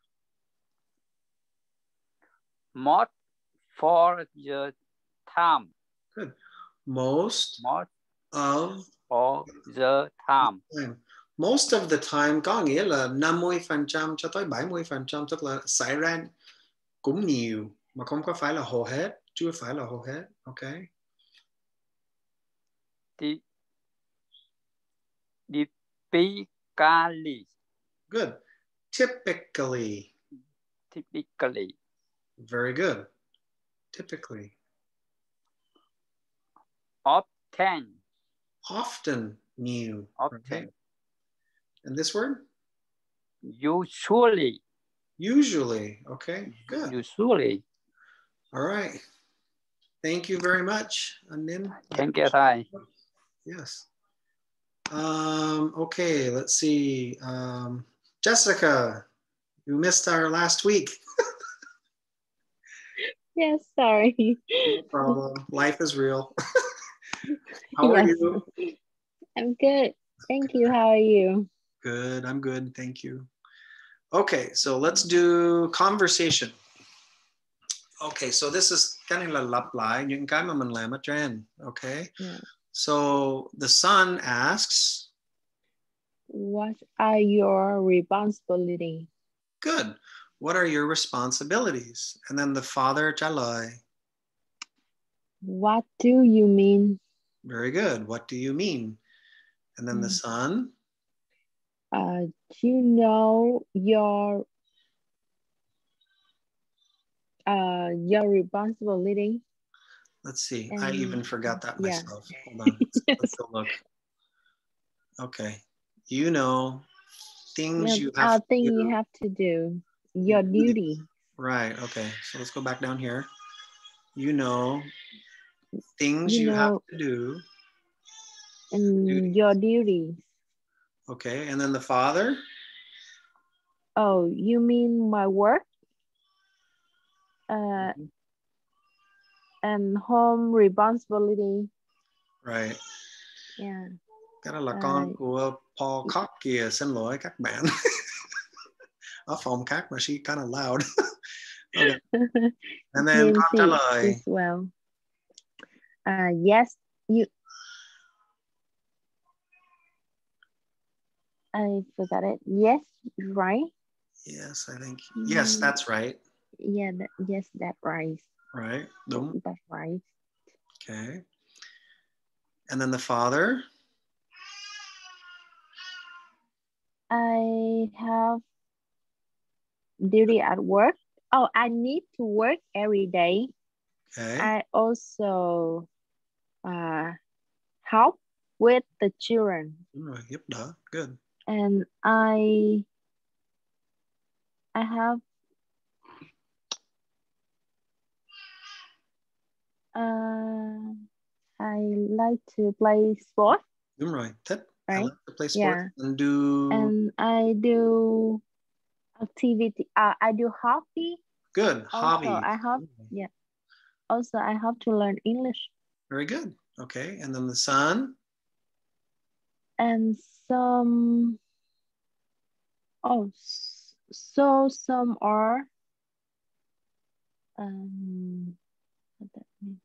Most for the time. Good. Most, Most of for the time. time. Most of the time có nghĩa là năm mươi phần trăm cho tới bảy mươi phần trăm, tức là xảy ra cũng nhiều, mà không có phải là hầu hết, chưa phải là hầu hết. Okay. Typically. Good. Typically. Typically. Very good. Typically. Often. Often new. Often. Right? And this word? Usually. Usually. Okay, good. Usually. All right. Thank you very much, Anin. Thank you, Thai. Yes. Um, okay, let's see. Um, Jessica, you missed our last week. Yes, sorry. No problem. Life is real. How yes. are you? I'm good. Thank you. How are you? Good. I'm good. Thank you. Okay, so let's do conversation. Okay, so this is cái này là lặp lại những cái mà mình làm ở trên. Okay. Yeah. So the son asks, what are your responsibilities? Good. What are your responsibilities? And then the father trả lời, what do you mean? Very good. What do you mean? And then mm. the son, uh, you know your uh, your responsibility. Let's see. And, I even forgot that yeah. myself. Hold on. Let's, yes. let's go look. Okay. You know things yeah, you have uh, to thing do. you have to do. Your duty. Right. Okay. So let's go back down here. You know things you, you know, have to do. And Duties. your duties. Okay. And then the father? Oh, you mean my work? Uh, mm-hmm. And home responsibility. Right. Yeah. Cái đó là con uh, của Paul Cox kìa, xin lỗi các bạn. Ở phòng khác mà she kind of loud. Okay. And then con trả lời. As well. Uh, yes, you. I forgot it. Yes, right. Yes, I think. Yes, that's right. Yeah, that, yes, that's right. Right. Đúng. That's right. Okay. And then the father. I have duty at work. Oh, I need to work every day. Okay. I also uh, help with the children. Đúng rồi, giúp đỡ. Good. And I I have uh, I like to play sport. Đúng rồi, thích. Right? I like to play sports. Yeah. And do. And I do activity. Uh, I do hobby. Good. Hobby. Also, I have yeah. Also, I have to learn English. Very good. Okay. And then the son. And some. Oh, so some are. Um, what that mean?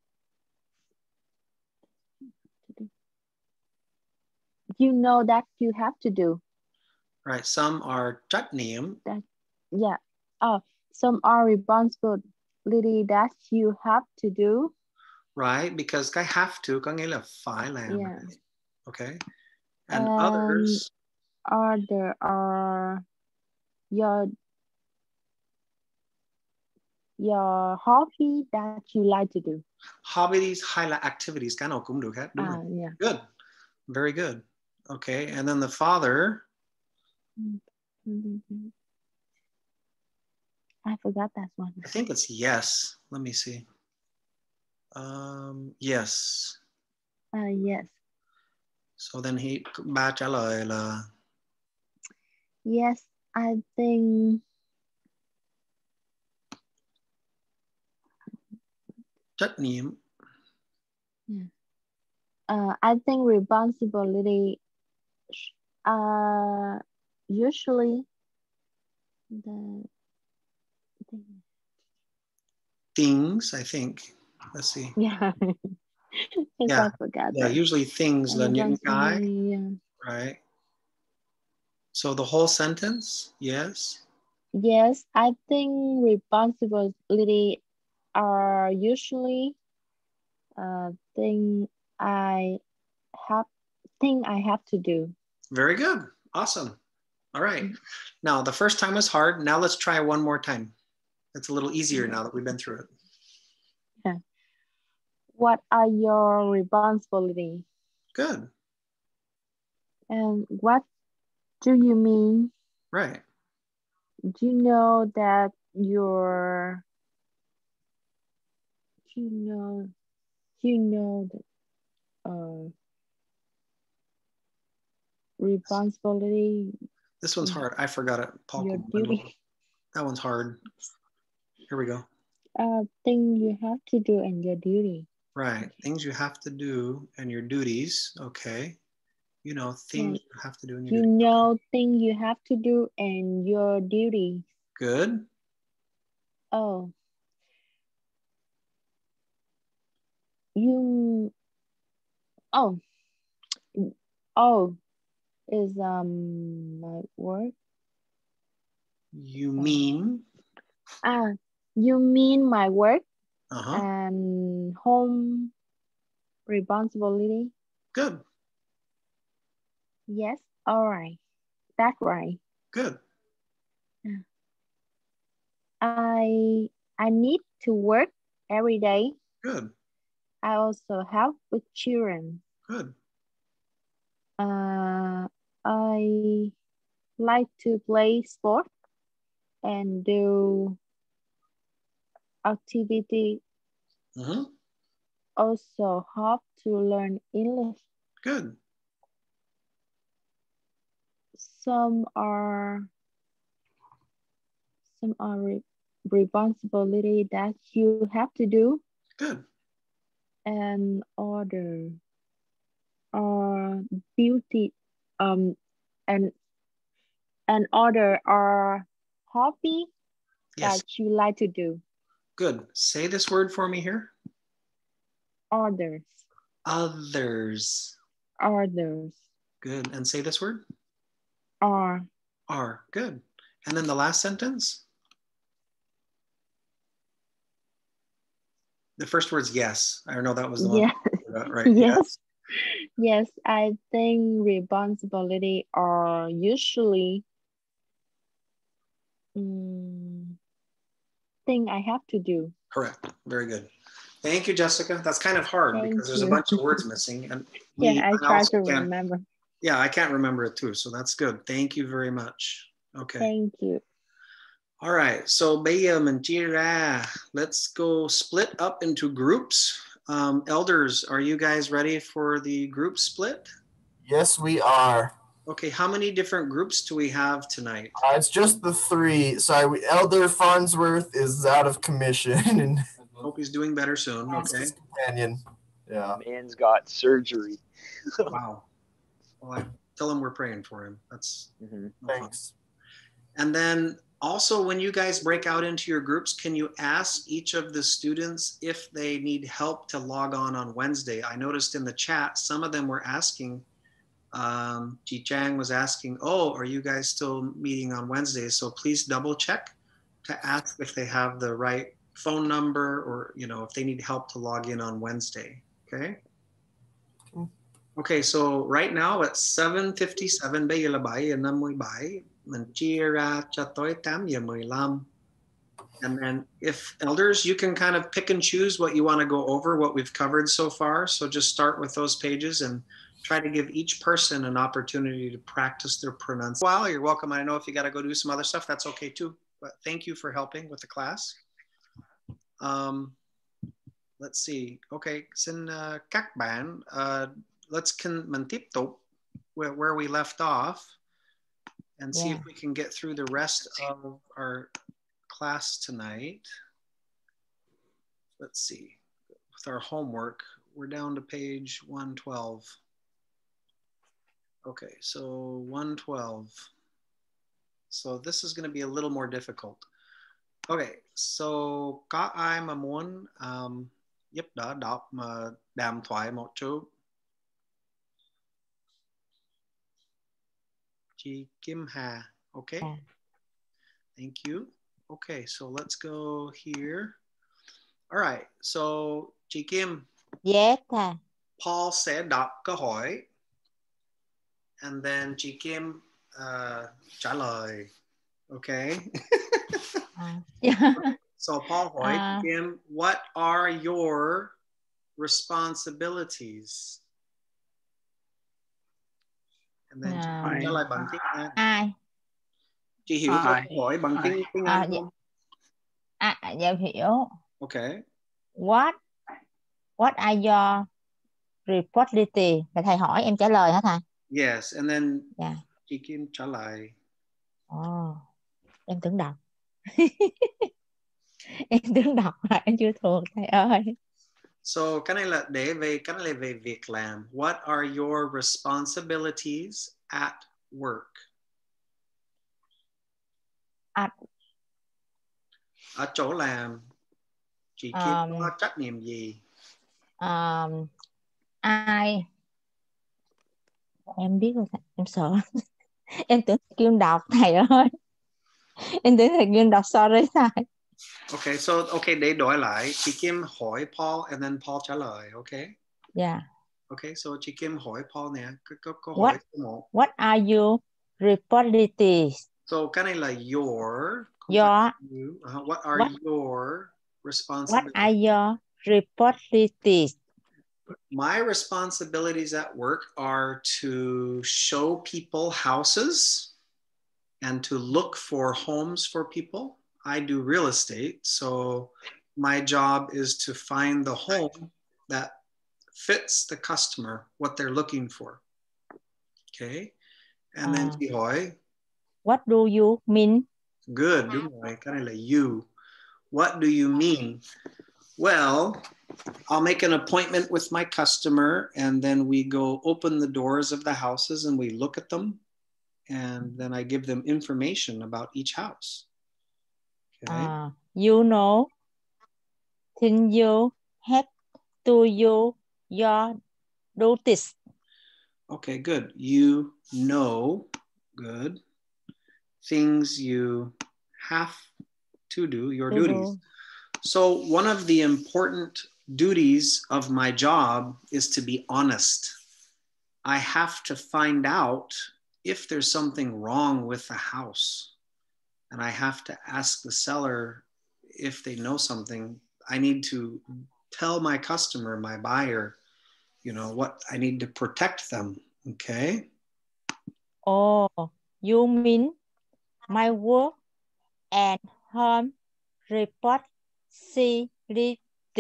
You know that you have to do. Right. Some are trách nhiệm. That, yeah. Oh, some are responsibility that you have to do. Right. Because cái have to có nghĩa là phải làm. Yeah. Okay. And, and others. Other are your your hobby that you like to do. Hobbies hay là activities. Cái nào cũng được hết. Đúng Ah, rồi. yeah. Good. Very good. Okay. And then the father. Mm-hmm. I forgot that one. I think it's yes. Let me see. Um, yes. Uh, yes. So then he, ba trả lời là. Yes, I think. Trách nhiệm. Yeah. Uh, I think responsibility. Uh, usually. The. Things, I think. Let's see. Yeah. Yeah. I forgot Yeah. that. Usually things là những cái. Yeah. Right. So the whole sentence, yes. Yes, I think responsibility are usually uh thing I have thing I have to do. Very good. Awesome. All right. Now the first time was hard. Now let's try one more time. It's a little easier now that we've been through it. Yeah. What are your responsibilities? Good. And what do you mean? Right. Do you know that your you know you know that uh responsibility. This one's hard. I forgot it. Paul Your Kuhlman. duty. That one's hard. Here we go. Uh, thing you have to do and your duty. Right. Things you have to do and your duties. Okay. You know, things Yeah. you have to do and your You duties. know, thing you have to do and your duty. Good. Oh. You. Oh. Oh. Is um my work. You mean. Ah, you mean my work Uh-huh. and home responsibility? Good. Yes. All right. That's right. Good. I I need to work every day. Good. I also help with children. Good. Uh, I like to play sport and do activity. Mm-hmm. Also hope to learn English. Good. Some are some are re responsibility that you have to do. Good. And other are beauty um and and other are hobby Yes. that you like to do. Good. Say this word for me here. Others. Others. Others. Good. And say this word. Are. Are. Good. And then the last sentence? The first word's yes. I know that was the one. Yes. Right. Yes. Yes. Yes, I think responsibility are usually um, thing I have to do. Correct. Very good. Thank you, Jessica. That's kind of hard Thank because there's you. a bunch of words missing. And we, Yeah, I I try also to can't- remember. Yeah, I can't remember it too. So that's good. Thank you very much. Okay. Thank you. All right. So bây giờ mình chia ra. Let's go split up into groups. Um, elders, are you guys ready for the group split? Yes, we are. Okay. How many different groups do we have tonight? Uh, it's just the three. Sorry, we, Elder Farnsworth is out of commission and Hope he's doing better soon. Okay. his companion. Yeah. Man's got surgery. Wow. Well, I tell him we're praying for him. That's Mhm. no fun. Thanks. And then also, when you guys break out into your groups, can you ask each of the students if they need help to log on on Wednesday? I noticed in the chat, some of them were asking, um, Ji Chang was asking, oh, are you guys still meeting on Wednesdays? So please double check to ask if they have the right phone number or, you know, if they need help to log in on Wednesday, okay? Okay, so right now at seven fifty-seven, bây giờ là bảy giờ năm mươi bảy, mình chia ra cho tới tám giờ mười lăm. And then if elders, you can kind of pick and choose what you want to go over, what we've covered so far. So just start with those pages and try to give each person an opportunity to practice their pronunciation. Well, you're welcome. I know if you got to go do some other stuff, that's okay too. But thank you for helping with the class. Um, let's see. Okay, xin uh, các bạn, uh, let's can mình tiếp tục where, where we left off and see Yeah. if we can get through the rest of our class tonight. Let's see. With our homework, we're down to page one twelve. Okay, so one twelve. So this is going to be a little more difficult. Okay, so có ai mà muốn um, giúp đỡ đọc mà đàm thoại một chút? Chị Kim Hà, okay. Yeah. Thank you. Okay, so let's go here. All right, so chị Kim, Yes, thầy. Paul sẽ đọc câu hỏi. And then chị Kim uh, trả lời. Okay. À, yeah. So Paul hỏi À. chị Kim, what are your responsibilities? And then chị À. Kim trả lời bằng tiếng Anh. Ai? Chị hiểu Ai? câu hỏi bằng tiếng tiếng À, Anh dạ. không? À, à, dạ hiểu. Okay. What What are your responsibility? Là thầy hỏi em trả lời hả thầy? Yes, and then Dạ. chị Kim trả lời. Ồ, em tưởng đọc. Em tưởng đọc mà em chưa thuộc thầy ơi. So cái này là để về cái này là về việc làm. What are your responsibilities at work? At Ở chỗ làm, chị Kim Um, có trách nhiệm gì? um, ai em biết rồi thầy. Em sợ. Em tưởng kêu đọc thầy ơi. Em tưởng thầy kêu đọc, sorry thầy. Okay, so okay, để đổi lại, chị Kim hỏi Paul and then Paul trả lời, okay? Yeah. Okay, so chị Kim hỏi Paul nè, có có câu What hỏi số một. What are your responsibilities? So cái này là your. không Your phải you. Uh-huh. What are What? your What responsibilities? are your responsibilities? My responsibilities at work are to show people houses and to look for homes for people. I do real estate, so my job is to find the home that fits the customer, what they're looking for. Okay, and then À. chị hỏi, What do you mean? good, đúng rồi, cái này là you. What do you mean? Well, I'll make an appointment with my customer and then we go open the doors of the houses and we look at them and then I give them information about each house. Okay. Uh, you know, then you have to do your duties. Okay, good. You know Good. Things you have to do, your To duties. do. So one of the important duties of my job is to be honest. I have to find out if there's something wrong with the house. And I have to ask the seller if they know something. I need to tell my customer, my buyer, you know, what I need to protect them. Okay. Oh, you mean my work and home responsibilities.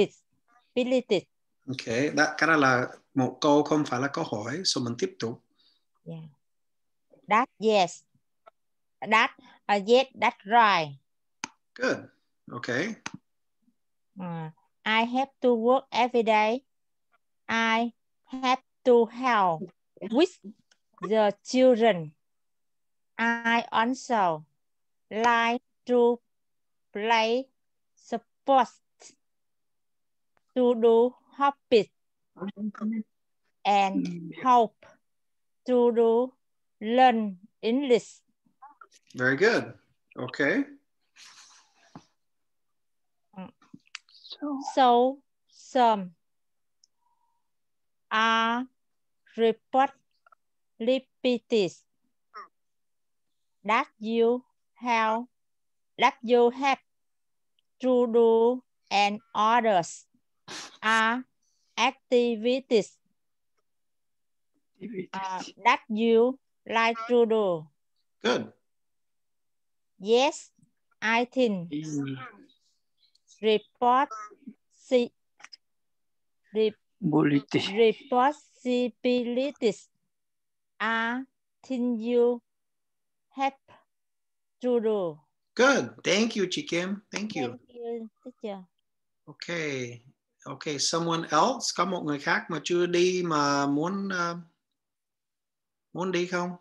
Okay, that, cái đó là một câu không phải là câu hỏi, so mình tiếp tục. Yeah. That yes. That uh, yes, that's right. Good. Okay. Uh, I have to work every day. I have to help with the children. I also like to play sports, to do hobbies, and hope to do learn English. Very good. Okay. So some are responsibilities that you have that you have to do, and others are activities uh, that you like to do. Good. Yes, I think Mm. report si, re, Ability. responsibilities are things you have to do. Good. Thank you, chị Kim. Thank you. Thank you, teacher. Okay. Okay, someone else? Có một người khác mà chưa đi mà muốn uh, muốn đi không?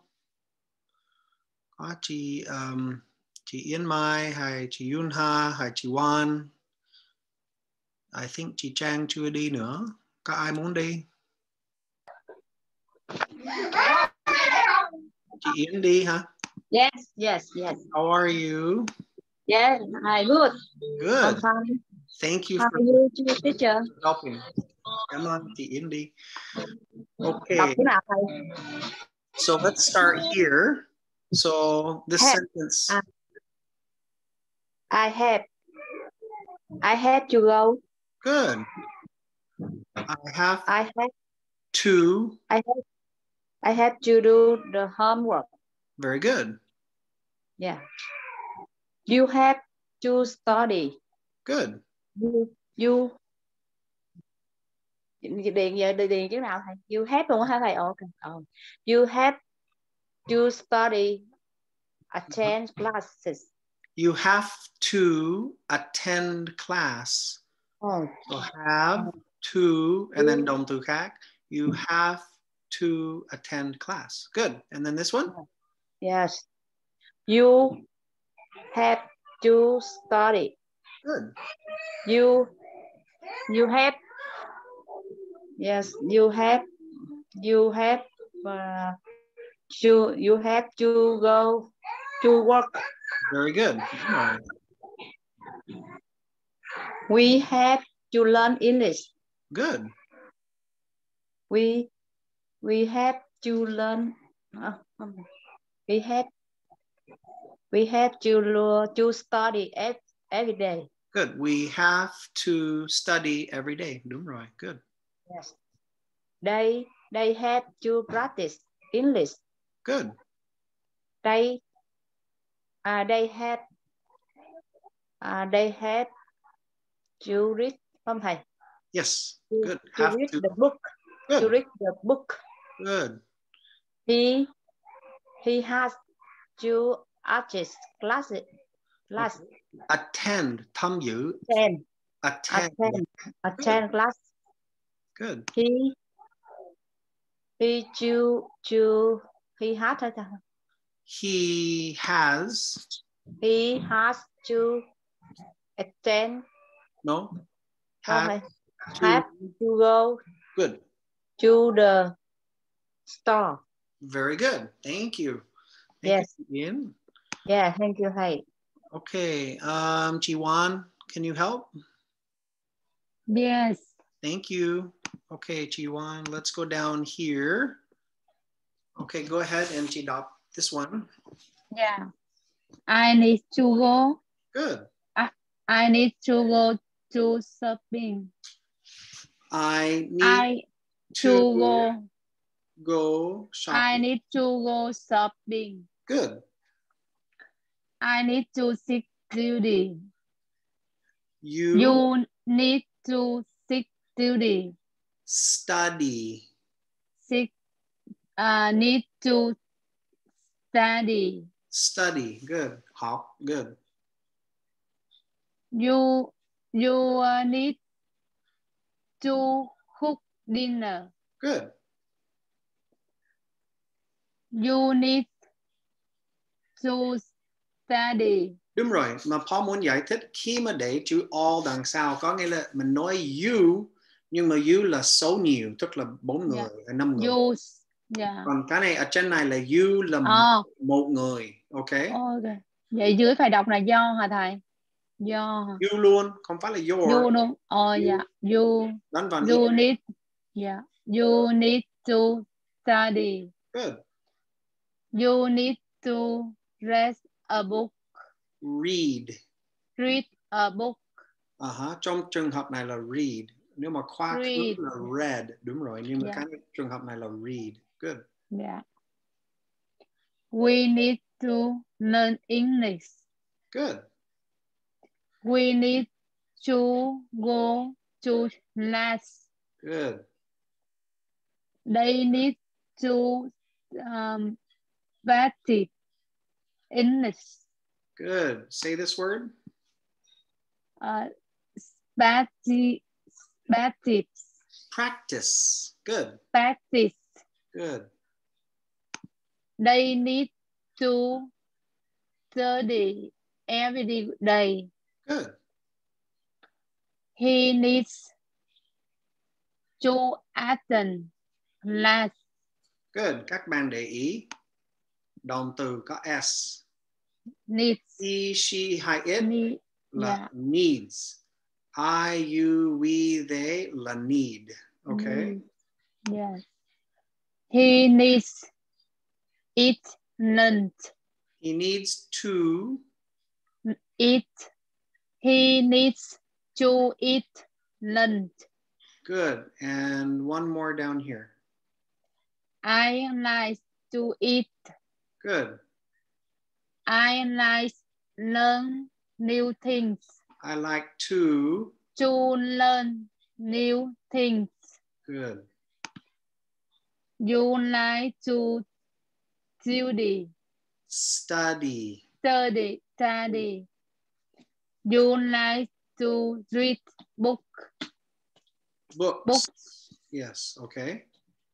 Có chị um, chị Yến Mai hay chị Yun Ha hay chị Wan? I think chị Trang chưa đi nữa. Có ai muốn đi? Chị Yến đi hả? Yes, yes, yes. How are you? Yes, I good. Good. I'm fine. Thank you How for are you, teacher? helping. Cảm ơn chị Yến đi. Đọc Okay. thế nào thầy? So let's start here. So this Have. sentence. Uh, I have. I have to go. Good. I have. I have to. I have. I have to do the homework. Very good. Yeah. You have to study. Good. You. You. Điền giờ điền chữ nào thầy? You have luôn hả thầy? Okay. Oh. You have to study. Attend classes. You have to attend class. Oh. So have to, and then động từ khác. You have to attend class. Good. And then this one? Yes. You have to study. Good. You, you have, yes, you have, you have, uh, you, you have to go to work. Very good. Right. We have to learn English. Good. We, we have to learn, uh, we have, we have to, to study every day. Good. We have to study every day. Đúng rồi. Good. Yes. They, they have to practice English. Good. They, uh, they have, uh, they have to read, không thầy? Yes. To, Good. to Have read to. the book. Good. To read the book. Good. He, he has to attend classes. Class. Attend. Tham dự. Attend. Attend. Attend. Attend class. Good. He, he to, to, he has, he has, he has to attend. No. Have, to, have to go. Good. To the store. Very good. Thank you. Thank Yes. you, Yến. Yeah, thank you, thầy. Okay, um, Chi Wan, can you help? Yes. Thank you. Okay, Chi Wan, let's go down here. Okay, go ahead and chị đọc this one. Yeah. I need to go. Good. I, I need to go to shopping. I need I to, to go. go shopping. I need to go shopping. Good. I need to seek duty. You, You need to seek duty. study. Seek, uh, need to study. Study. Good. Học. Good. You, you uh, need to cook dinner. Good. You need to study. Đúng rồi, mà Paul muốn giải thích khi mà để chữ all đằng sau có nghĩa là mình nói you nhưng mà you là số nhiều, tức là bốn người, Yeah. hay năm người. You, yeah. Còn cái này ở trên này là you là Oh. một người, ok? Ok. Vậy dưới phải đọc là do hả thầy? Do. You luôn, không phải là your. You luôn. Oh, you. yeah. You, Đánh vào you in. need, yeah. You need to study. Good. You need to read a book. Read. Read a book. Uh-huh. Trong trường hợp này là read. Nếu mà quá khứ là read, đúng rồi. Nhưng mà Yeah. cái trường hợp này là read. Good. Yeah. We need to learn English. Good. We need to go to class. Good. They need to um, practice English. Good. Say this word. Uh, practice. Practice. Practice. Good. Practice. Good. They need to study every day. Good. He needs to attend class. Good. Các bạn để ý động từ có s. Needs. He, she hay it Need. là Yeah. needs. I, you, we, they là need. Okay. Need. Yes. He needs eat lunch. He needs to Eat. He needs to eat lunch. Good. And one more down here. I like to eat. Good. I like learn new things. I like to To learn new things. Good. You like to study. Study. Study. Study. You like to read book. Books. Books. Yes. Okay.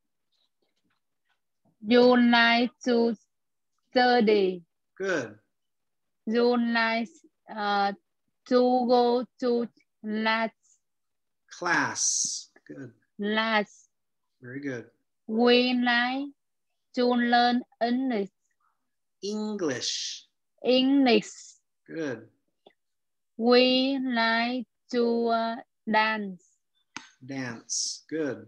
You like to study. Good. You like uh, to go to class. Class. Good. Class. Very good. We like to learn English. English. English. Good. We like to uh, dance. Dance. Good.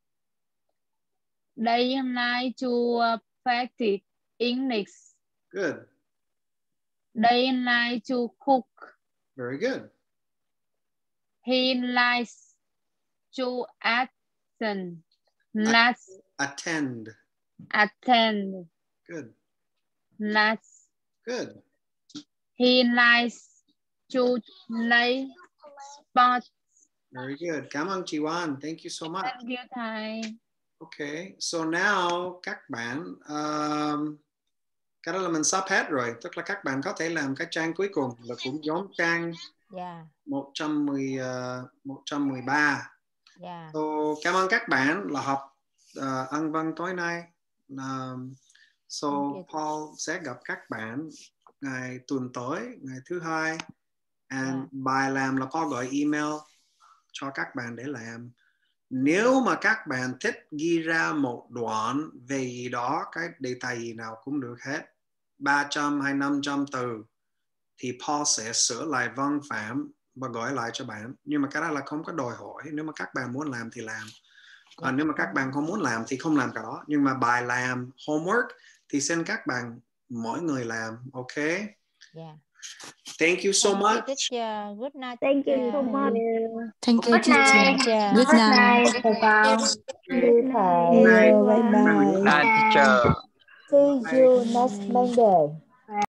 They like to uh, practice English. Good. They like to cook. Very good. He likes to attend. Let's attend. Attend. Good. Let's. Good. He likes to play sports. Very good. Cảm ơn chị Wan. Thank you so much. Thank you, thầy. Okay, so now các bạn, um, cái đó là mình sắp hết rồi, tức là các bạn có thể làm cái trang cuối cùng là cũng giống trang Yeah. một trăm mười, uh, một trăm mười ba. Yeah. So, cảm ơn các bạn là học uh, Anh văn tối nay. Um, so Paul sẽ gặp các bạn ngày tuần tới, ngày thứ hai. And Yeah. bài làm là Paul gọi email cho các bạn để làm. Nếu mà các bạn thích ghi ra một đoạn về gì đó, cái đề tài gì nào cũng được hết. ba trăm hay năm trăm từ thì Paul sẽ sửa lại văn phạm và gửi lại cho bạn. Nhưng mà cái đó là không có đòi hỏi. Nếu mà các bạn muốn làm thì làm. Còn nếu mà các bạn không muốn làm thì không làm cả đó. Nhưng mà bài làm homework thì xin các bạn mỗi người làm. Ok? Yeah. Thank you so Thank much. you, teacher. Good night, Thank you teacher. so much. Thank you, Good night. teacher. Good Good night. night, thầy Phong. Như thầy. Night teacher. See you next Monday.